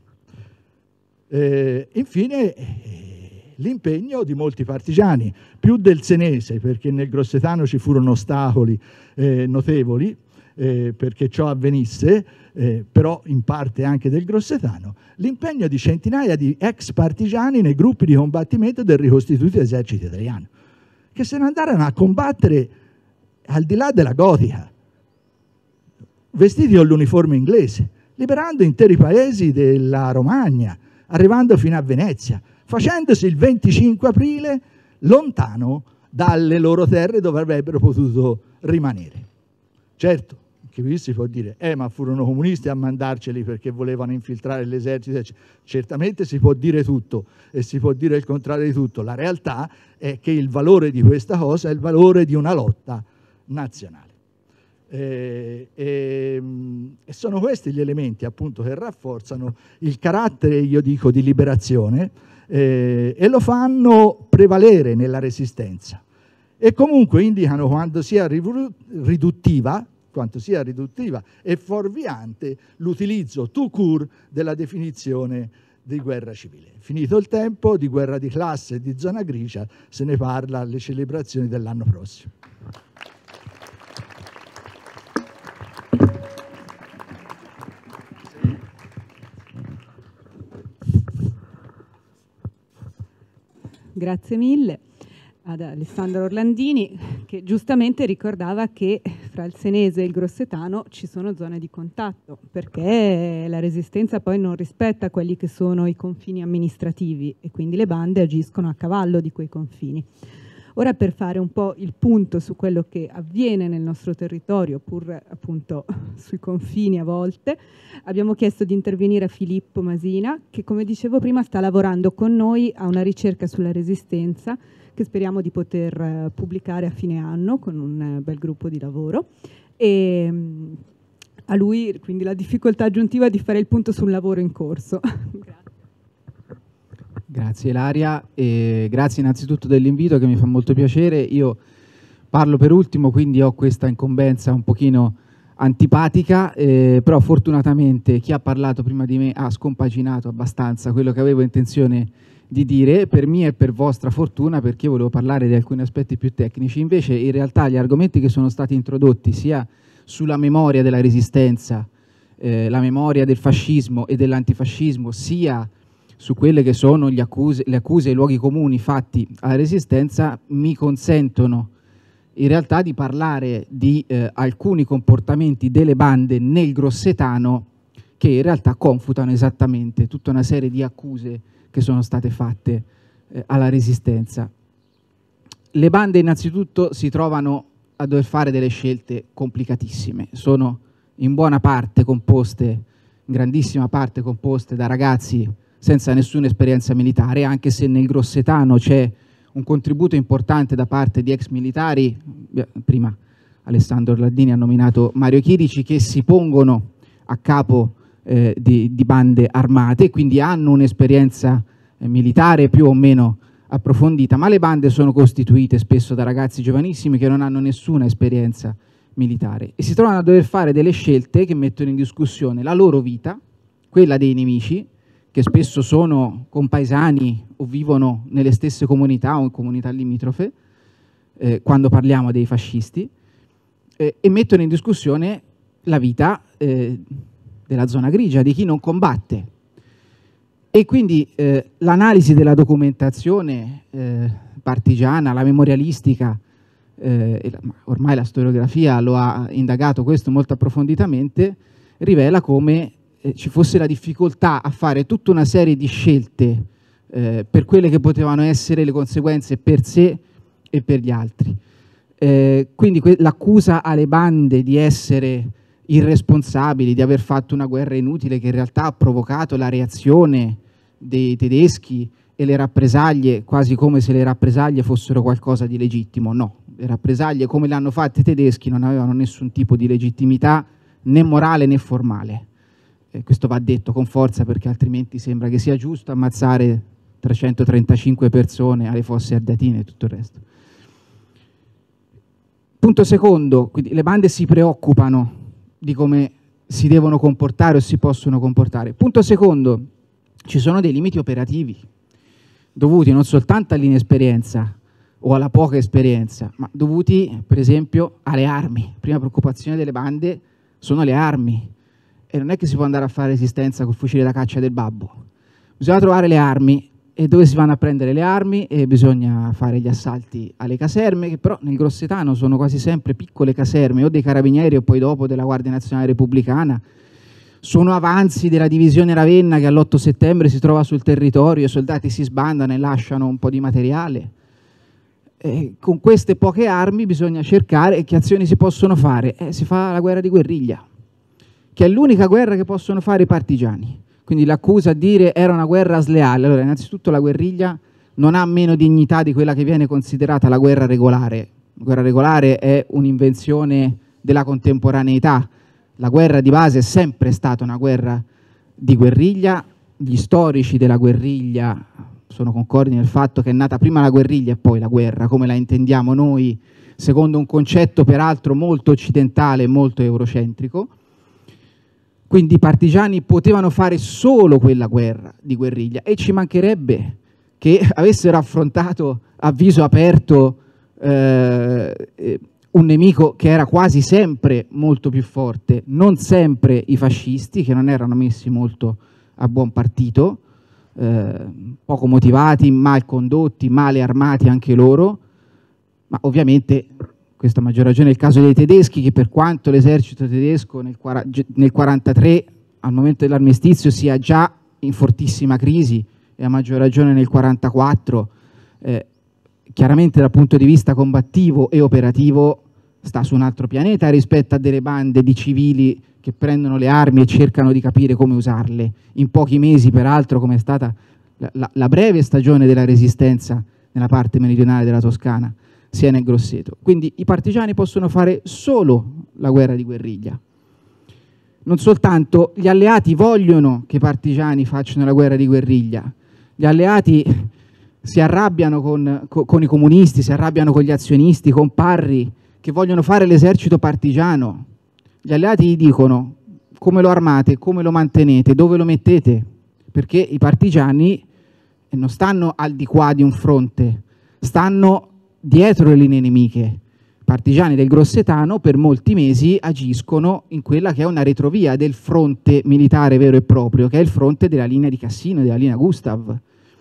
Eh, infine, eh, l'impegno di molti partigiani, più del Senese, perché nel Grossetano ci furono ostacoli eh, notevoli eh, perché ciò avvenisse, eh, però in parte anche del Grossetano, l'impegno di centinaia di ex partigiani nei gruppi di combattimento del ricostituito esercito italiano, che se ne andarono a combattere al di là della gotica, vestiti con l'uniforme inglese, liberando interi paesi della Romagna, arrivando fino a Venezia, facendosi il venticinque aprile lontano dalle loro terre dove avrebbero potuto rimanere. Certo, anche qui si può dire, eh ma furono comunisti a mandarceli perché volevano infiltrare l'esercito. Certamente si può dire tutto e si può dire il contrario di tutto. La realtà è che il valore di questa cosa è il valore di una lotta nazionale. E, e, e sono questi gli elementi appunto che rafforzano il carattere, io dico, di liberazione eh, e lo fanno prevalere nella resistenza e comunque indicano quando sia riduttiva quanto sia riduttiva e fuorviante l'utilizzo tout court della definizione di guerra civile. Finito il tempo, di guerra di classe e di zona grigia se ne parla alle celebrazioni dell'anno prossimo. Grazie mille ad Alessandro Orlandini, che giustamente ricordava che fra il senese e il grossetano ci sono zone di contatto, perché la resistenza poi non rispetta quelli che sono i confini amministrativi e quindi le bande agiscono a cavallo di quei confini. Ora, per fare un po' il punto su quello che avviene nel nostro territorio, pur appunto sui confini a volte, abbiamo chiesto di intervenire a Filippo Masina, che come dicevo prima sta lavorando con noi a una ricerca sulla resistenza che speriamo di poter uh, pubblicare a fine anno con un uh, bel gruppo di lavoro. E um, a lui quindi la difficoltà aggiuntiva di fare il punto sul lavoro in corso. Grazie. Grazie Ilaria e grazie innanzitutto dell'invito che mi fa molto piacere. Io parlo per ultimo, quindi ho questa incombenza un pochino antipatica, eh, però fortunatamente chi ha parlato prima di me ha scompaginato abbastanza quello che avevo intenzione di dire, per mia e per vostra fortuna, perché volevo parlare di alcuni aspetti più tecnici. Invece in realtà gli argomenti che sono stati introdotti sia sulla memoria della resistenza, eh, la memoria del fascismo e dell'antifascismo, sia su quelle che sono gli accuse, le accuse e i luoghi comuni fatti alla resistenza, mi consentono in realtà di parlare di eh, alcuni comportamenti delle bande nel grossetano che in realtà confutano esattamente tutta una serie di accuse che sono state fatte eh, alla resistenza. Le bande innanzitutto si trovano a dover fare delle scelte complicatissime, sono in buona parte composte, in grandissima parte composte da ragazzi senza nessuna esperienza militare, anche se nel grossetano c'è un contributo importante da parte di ex militari. Prima Alessandro Orlandini ha nominato Mario Chirici, che si pongono a capo eh, di, di bande armate, quindi hanno un'esperienza eh, militare più o meno approfondita, ma le bande sono costituite spesso da ragazzi giovanissimi che non hanno nessuna esperienza militare e si trovano a dover fare delle scelte che mettono in discussione la loro vita, quella dei nemici, che spesso sono compaesani o vivono nelle stesse comunità o in comunità limitrofe, eh, quando parliamo dei fascisti, eh, e mettono in discussione la vita eh, della zona grigia, di chi non combatte. E quindi eh, l'analisi della documentazione eh, partigiana, la memorialistica, eh, e la, ormai la storiografia lo ha indagato questo molto approfonditamente, rivela come ci fosse la difficoltà a fare tutta una serie di scelte eh, per quelle che potevano essere le conseguenze per sé e per gli altri. Eh, quindi l'accusa alle bande di essere irresponsabili, di aver fatto una guerra inutile che in realtà ha provocato la reazione dei tedeschi e le rappresaglie, quasi come se le rappresaglie fossero qualcosa di legittimo. No, le rappresaglie come le hanno fatte i tedeschi non avevano nessun tipo di legittimità né morale né formale. Eh, questo va detto con forza, perché altrimenti sembra che sia giusto ammazzare trecentotrentacinque persone alle Fosse Ardeatine e tutto il resto. Punto secondo, quindi le bande si preoccupano di come si devono comportare o si possono comportare. Punto secondo, ci sono dei limiti operativi dovuti non soltanto all'inesperienza o alla poca esperienza, ma dovuti per esempio alle armi. Prima preoccupazione delle bande sono le armi. E non è che si può andare a fare resistenza col fucile da caccia del babbo. Bisogna trovare le armi, e dove si vanno a prendere le armi, e bisogna fare gli assalti alle caserme, che però nel grossetano sono quasi sempre piccole caserme, o dei carabinieri o poi dopo della Guardia Nazionale Repubblicana. Sono avanzi della divisione Ravenna che all'otto settembre si trova sul territorio, i soldati si sbandano e lasciano un po' di materiale. eh, con queste poche armi bisogna cercare che azioni si possono fare. Eh, si fa la guerra di guerriglia, che è l'unica guerra che possono fare i partigiani. Quindi l'accusa a dire era una guerra sleale. Allora, innanzitutto la guerriglia non ha meno dignità di quella che viene considerata la guerra regolare. La guerra regolare è un'invenzione della contemporaneità. La guerra di base è sempre stata una guerra di guerriglia. Gli storici della guerriglia sono concordi nel fatto che è nata prima la guerriglia e poi la guerra, come la intendiamo noi, secondo un concetto peraltro molto occidentale e molto eurocentrico. Quindi i partigiani potevano fare solo quella guerra di guerriglia, e ci mancherebbe che avessero affrontato a viso aperto eh, un nemico che era quasi sempre molto più forte, non sempre i fascisti, che non erano messi molto a buon partito, eh, poco motivati, mal condotti, male armati anche loro, ma ovviamente questo a maggior ragione è il caso dei tedeschi, che per quanto l'esercito tedesco nel millenovecentoquarantatré, al momento dell'armistizio, sia già in fortissima crisi, e a maggior ragione nel millenovecentoquarantaquattro, eh, chiaramente dal punto di vista combattivo e operativo sta su un altro pianeta rispetto a delle bande di civili che prendono le armi e cercano di capire come usarle. In pochi mesi, peraltro, come è stata la, la, la breve stagione della resistenza nella parte meridionale della Toscana, Siena e Grosseto. Quindi i partigiani possono fare solo la guerra di guerriglia. Non soltanto, gli alleati vogliono che i partigiani facciano la guerra di guerriglia. Gli alleati si arrabbiano con, con, con i comunisti, si arrabbiano con gli azionisti, con Parri, che vogliono fare l'esercito partigiano. Gli alleati gli dicono: come lo armate, come lo mantenete, dove lo mettete? Perché i partigiani non stanno al di qua di un fronte, stanno dietro le linee nemiche. I partigiani del Grossetano per molti mesi agiscono in quella che è una retrovia del fronte militare vero e proprio, che è il fronte della linea di Cassino, della linea Gustav.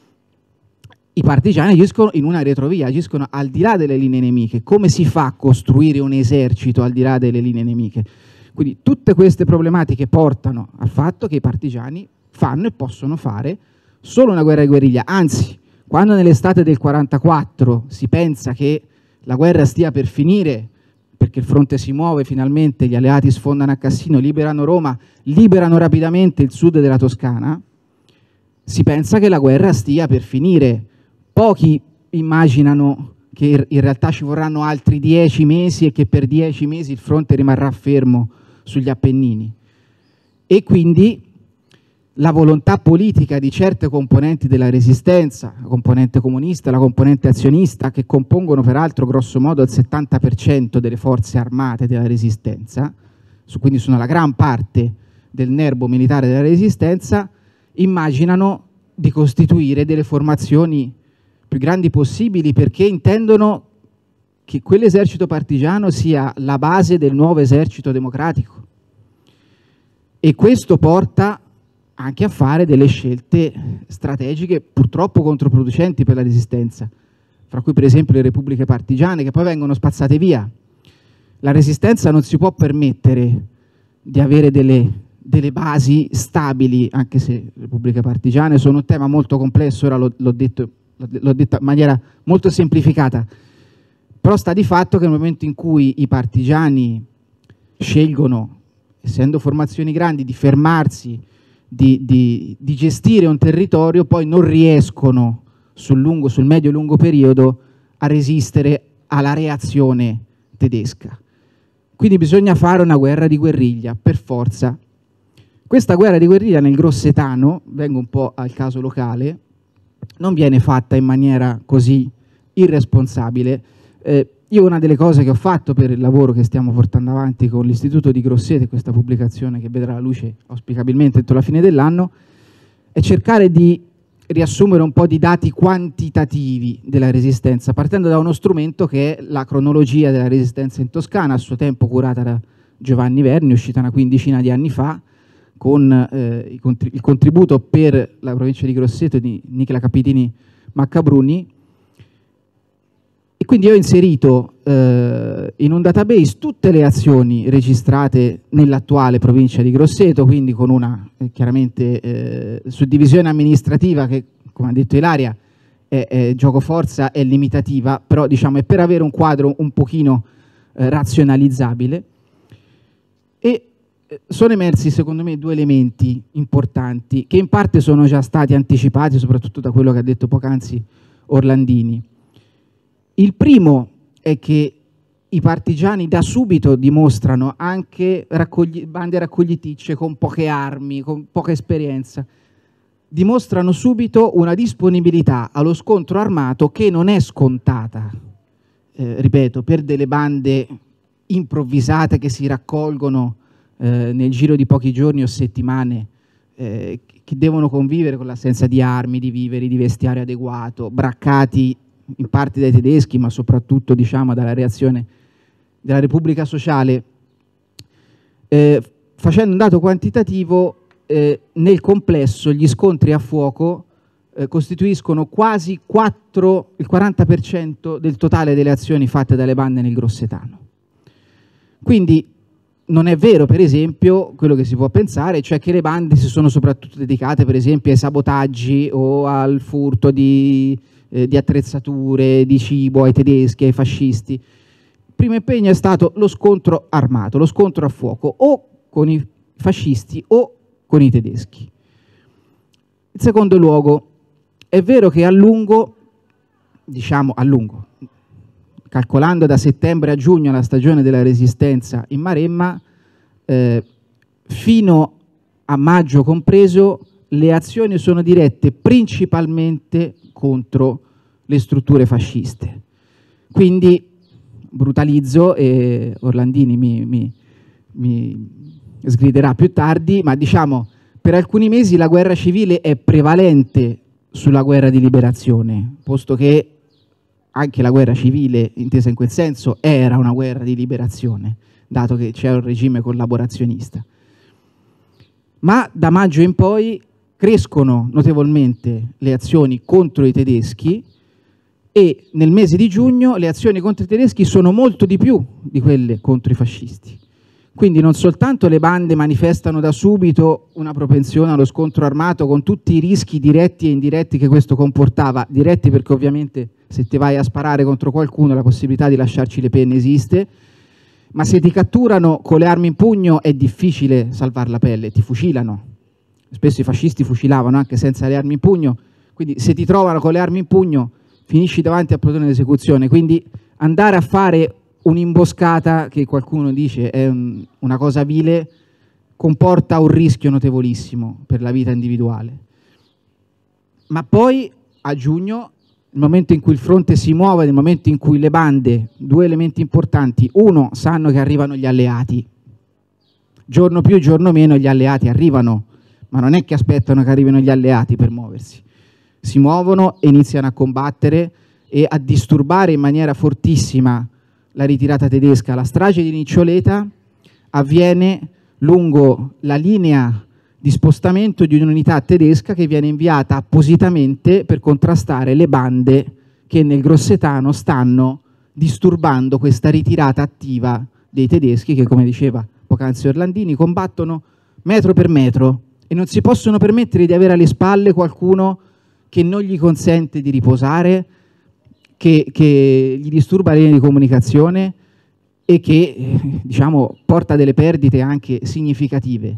I partigiani agiscono in una retrovia, agiscono al di là delle linee nemiche. Come si fa a costruire un esercito al di là delle linee nemiche? Quindi tutte queste problematiche portano al fatto che i partigiani fanno e possono fare solo una guerra di guerriglia. Anzi, quando nell'estate del quarantaquattro si pensa che la guerra stia per finire, perché il fronte si muove finalmente, gli alleati sfondano a Cassino, liberano Roma, liberano rapidamente il sud della Toscana, si pensa che la guerra stia per finire. Pochi immaginano che in realtà ci vorranno altri dieci mesi e che per dieci mesi il fronte rimarrà fermo sugli Appennini. E quindi la volontà politica di certe componenti della resistenza, la componente comunista, la componente azionista, che compongono peraltro grosso modo il settanta per cento delle forze armate della resistenza, quindi sono la gran parte del nervo militare della resistenza, immaginano di costituire delle formazioni più grandi possibili, perché intendono che quell'esercito partigiano sia la base del nuovo esercito democratico. E questo porta anche a fare delle scelte strategiche purtroppo controproducenti per la resistenza, fra cui per esempio le repubbliche partigiane, che poi vengono spazzate via. La resistenza non si può permettere di avere delle, delle basi stabili, anche se le repubbliche partigiane sono un tema molto complesso, ora l'ho detto, l'ho detto in maniera molto semplificata, però sta di fatto che nel momento in cui i partigiani scelgono, essendo formazioni grandi, di fermarsi, Di, di, di gestire un territorio, poi non riescono sul, lungo, sul medio-lungo periodo a resistere alla reazione tedesca. Quindi bisogna fare una guerra di guerriglia, per forza. Questa guerra di guerriglia nel Grossetano, vengo un po' al caso locale, non viene fatta in maniera così irresponsabile. Eh, io una delle cose che ho fatto per il lavoro che stiamo portando avanti con l'Istituto di Grosseto, questa pubblicazione che vedrà la luce auspicabilmente entro la fine dell'anno, è cercare di riassumere un po' di dati quantitativi della resistenza, partendo da uno strumento che è la cronologia della resistenza in Toscana, a suo tempo curata da Giovanni Verni, uscita una quindicina di anni fa, con eh, il contributo per la provincia di Grosseto di Nicola Capitini Maccabruni. E quindi ho inserito eh, in un database tutte le azioni registrate nell'attuale provincia di Grosseto, quindi con una eh, chiaramente eh, suddivisione amministrativa che, come ha detto Ilaria, è è, è gioco forza, è limitativa, però diciamo è per avere un quadro un pochino eh, razionalizzabile. E eh, sono emersi secondo me due elementi importanti che in parte sono già stati anticipati, soprattutto da quello che ha detto poc'anzi Orlandini. Il primo è che i partigiani da subito dimostrano anche raccogli- bande raccogliticce con poche armi, con poca esperienza, dimostrano subito una disponibilità allo scontro armato che non è scontata, eh, ripeto, per delle bande improvvisate che si raccolgono eh, nel giro di pochi giorni o settimane, eh, che devono convivere con l'assenza di armi, di viveri, di vestiario adeguato, braccati in parte dai tedeschi, ma soprattutto diciamo dalla reazione della Repubblica Sociale. Eh, facendo un dato quantitativo, eh, nel complesso gli scontri a fuoco eh, costituiscono quasi quattro, il quaranta per cento del totale delle azioni fatte dalle bande nel Grossetano. Quindi non è vero, per esempio, quello che si può pensare, cioè che le bande si sono soprattutto dedicate, per esempio, ai sabotaggi o al furto di, eh, di attrezzature, di cibo ai tedeschi, ai fascisti. Il primo impegno è stato lo scontro armato, lo scontro a fuoco, o con i fascisti o con i tedeschi. In secondo luogo, è vero che a lungo, diciamo a lungo, calcolando da settembre a giugno la stagione della resistenza in Maremma, eh, fino a maggio compreso, le azioni sono dirette principalmente contro le strutture fasciste. Quindi, brutalizzo, e Orlandini mi, mi, mi sgriderà più tardi, ma diciamo, per alcuni mesi la guerra civile è prevalente sulla guerra di liberazione, posto che anche la guerra civile, intesa in quel senso, era una guerra di liberazione, dato che c'è un regime collaborazionista. Ma da maggio in poi crescono notevolmente le azioni contro i tedeschi e nel mese di giugno le azioni contro i tedeschi sono molto di più di quelle contro i fascisti. Quindi non soltanto le bande manifestano da subito una propensione allo scontro armato con tutti i rischi diretti e indiretti che questo comportava, diretti perché ovviamente se ti vai a sparare contro qualcuno la possibilità di lasciarci le penne esiste, ma se ti catturano con le armi in pugno è difficile salvare la pelle, ti fucilano. Spesso i fascisti fucilavano anche senza le armi in pugno, quindi se ti trovano con le armi in pugno finisci davanti al plotone d'esecuzione. Quindi andare a fare un'imboscata, che qualcuno dice è un, una cosa vile, comporta un rischio notevolissimo per la vita individuale. Ma poi a giugno, nel momento in cui il fronte si muove, nel momento in cui le bande, due elementi importanti: uno, sanno che arrivano gli alleati, giorno più, giorno meno gli alleati arrivano, ma non è che aspettano che arrivino gli alleati per muoversi, si muovono e iniziano a combattere e a disturbare in maniera fortissima la ritirata tedesca. La strage di Niccioleta avviene lungo la linea di spostamento di un'unità tedesca che viene inviata appositamente per contrastare le bande che nel Grossetano stanno disturbando questa ritirata attiva dei tedeschi che, come diceva poc'anzi Orlandini, combattono metro per metro e non si possono permettere di avere alle spalle qualcuno che non gli consente di riposare, che, che gli disturba la linea di comunicazione e che eh, diciamo, porta delle perdite anche significative.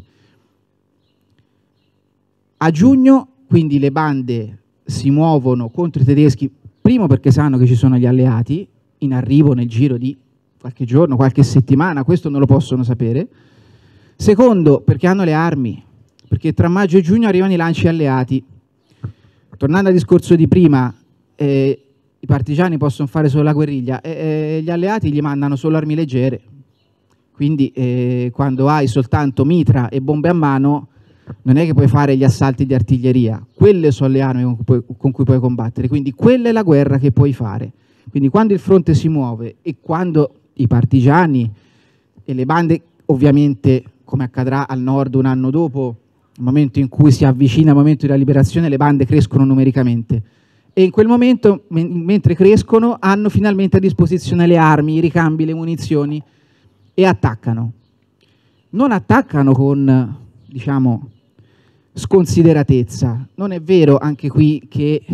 A giugno quindi le bande si muovono contro i tedeschi, primo perché sanno che ci sono gli alleati in arrivo nel giro di qualche giorno, qualche settimana, questo non lo possono sapere. Secondo, perché hanno le armi, perché tra maggio e giugno arrivano i lanci alleati. Tornando al discorso di prima, eh, i partigiani possono fare solo la guerriglia, e eh, gli alleati gli mandano solo armi leggere, quindi eh, quando hai soltanto mitra e bombe a mano non è che puoi fare gli assalti di artiglieria, quelle sono le armi con cui, puoi, con cui puoi combattere, quindi quella è la guerra che puoi fare. Quindi quando il fronte si muove e quando i partigiani e le bande, ovviamente come accadrà al nord un anno dopo, nel momento in cui si avvicina il momento della liberazione, le bande crescono numericamente e in quel momento, mentre crescono, hanno finalmente a disposizione le armi, i ricambi, le munizioni e attaccano. Non attaccano con, diciamo, sconsideratezza. Non è vero anche qui che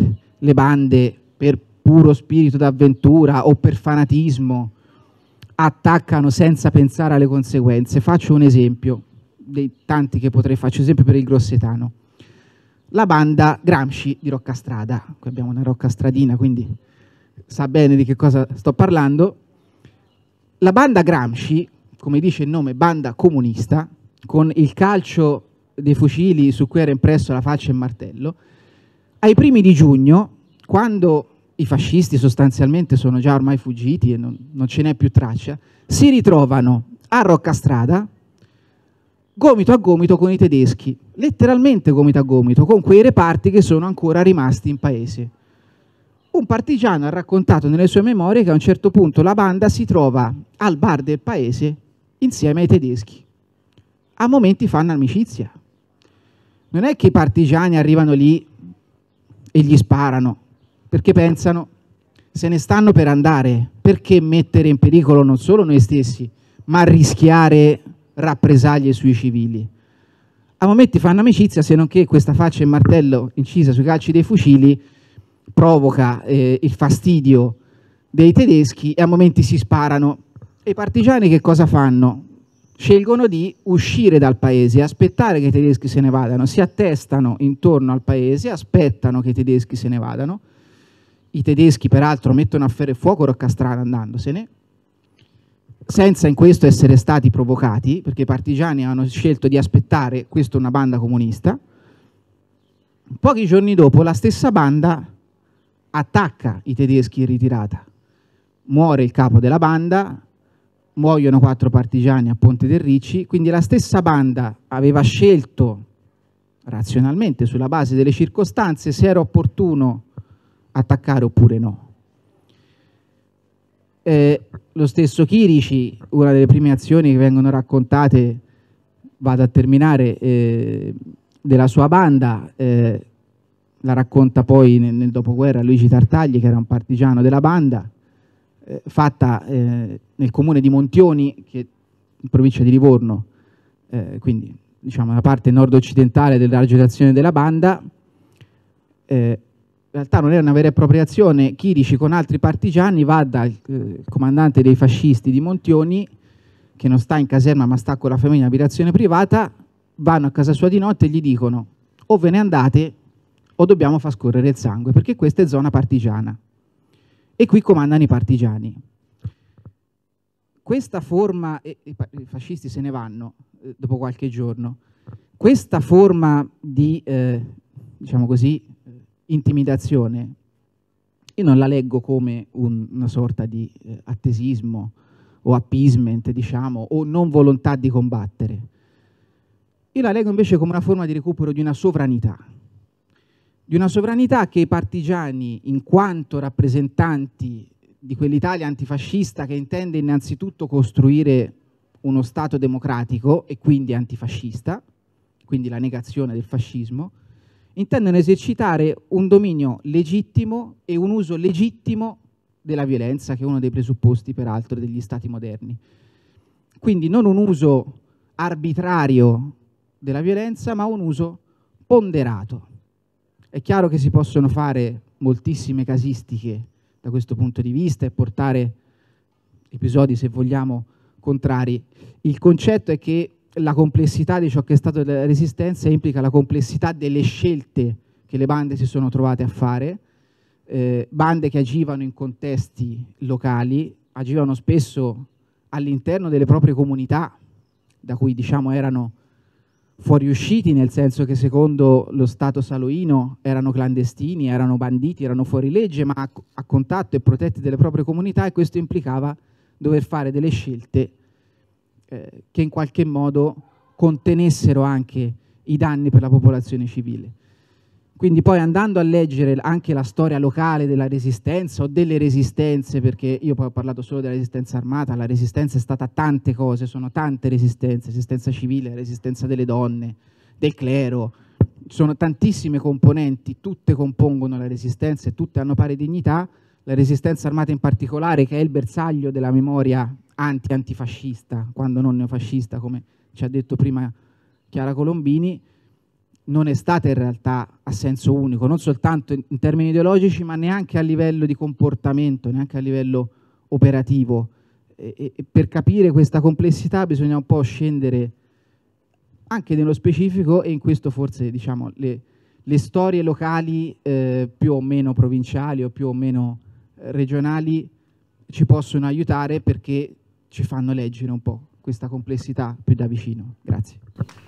le bande per puro spirito d'avventura o per fanatismo attaccano senza pensare alle conseguenze. Faccio un esempio dei tanti che potrei fare, esempio per il grossetano. La banda Gramsci di Roccastrada, qui abbiamo una roccastradina, quindi sa bene di che cosa sto parlando. La banda Gramsci, come dice il nome, banda comunista, con il calcio dei fucili su cui era impresso la faccia e il martello, ai primi di giugno, quando i fascisti sostanzialmente sono già ormai fuggiti e non, non ce n'è più traccia, si ritrovano a Roccastrada gomito a gomito con i tedeschi, letteralmente gomito a gomito, con quei reparti che sono ancora rimasti in paese. Un partigiano ha raccontato nelle sue memorie che a un certo punto la banda si trova al bar del paese insieme ai tedeschi. A momenti fanno amicizia. Non è che i partigiani arrivano lì e gli sparano, perché pensano, se ne stanno per andare, perché mettere in pericolo non solo noi stessi, ma rischiare rappresaglie sui civili. A momenti fanno amicizia, se non che questa faccia e martello incisa sui calci dei fucili provoca eh, il fastidio dei tedeschi e a momenti si sparano. E i partigiani che cosa fanno? Scelgono di uscire dal paese, aspettare che i tedeschi se ne vadano, si attestano intorno al paese, aspettano che i tedeschi se ne vadano. I tedeschi peraltro mettono a ferro e fuoco Roccastrada andandosene, senza in questo essere stati provocati, perché i partigiani hanno scelto di aspettare, questa è una banda comunista. Pochi giorni dopo la stessa banda attacca i tedeschi in ritirata, muore il capo della banda, muoiono quattro partigiani a Ponte del Ricci, quindi la stessa banda aveva scelto razionalmente sulla base delle circostanze se era opportuno attaccare oppure no. Eh, lo stesso Chirici, una delle prime azioni che vengono raccontate, vado a terminare, eh, della sua banda, eh, la racconta poi nel, nel dopoguerra Luigi Tartagli, che era un partigiano della banda, eh, fatta eh, nel comune di Montioni, che in provincia di Livorno, eh, quindi diciamo la parte nord-occidentale della raggio d'azione della banda. Eh, in realtà non era una vera e propria azione. Chirici con altri partigiani va dal eh, comandante dei fascisti di Montioni, che non sta in caserma ma sta con la famiglia in abitazione privata, vanno a casa sua di notte e gli dicono: o ve ne andate o dobbiamo far scorrere il sangue, perché questa è zona partigiana. E qui comandano i partigiani. Questa forma, e i fascisti se ne vanno eh, dopo qualche giorno, questa forma di, eh, diciamo così, intimidazione, io non la leggo come un, una sorta di eh, attesismo o appeasement, diciamo, o non volontà di combattere. Io la leggo invece come una forma di recupero di una sovranità, di una sovranità che i partigiani, in quanto rappresentanti di quell'Italia antifascista che intende innanzitutto costruire uno Stato democratico e quindi antifascista, quindi la negazione del fascismo, intendono esercitare un dominio legittimo e un uso legittimo della violenza, che è uno dei presupposti peraltro degli Stati moderni. Quindi non un uso arbitrario della violenza, ma un uso ponderato. È chiaro che si possono fare moltissime casistiche da questo punto di vista e portare episodi, se vogliamo, contrari. Il concetto è che la complessità di ciò che è stato la resistenza implica la complessità delle scelte che le bande si sono trovate a fare, eh, bande che agivano in contesti locali, agivano spesso all'interno delle proprie comunità, da cui diciamo erano fuoriusciti, nel senso che secondo lo Stato saloino erano clandestini, erano banditi, erano fuori legge, ma a, a contatto e protetti delle proprie comunità, e questo implicava dover fare delle scelte eh, che in qualche modo contenessero anche i danni per la popolazione civile. Quindi poi, andando a leggere anche la storia locale della resistenza o delle resistenze, perché io poi ho parlato solo della resistenza armata, la resistenza è stata tante cose, sono tante resistenze, resistenza civile, resistenza delle donne, del clero, sono tantissime componenti, tutte compongono la resistenza e tutte hanno pari dignità. La resistenza armata in particolare, che è il bersaglio della memoria anti-antifascista, quando non neofascista, come ci ha detto prima Chiara Colombini, non è stata in realtà a senso unico, non soltanto in, in termini ideologici, ma neanche a livello di comportamento, neanche a livello operativo. E, e per capire questa complessità bisogna un po' scendere anche nello specifico, e in questo forse diciamo le, le storie locali eh, più o meno provinciali o più o meno eh, regionali ci possono aiutare, perché ci fanno leggere un po' questa complessità più da vicino. Grazie.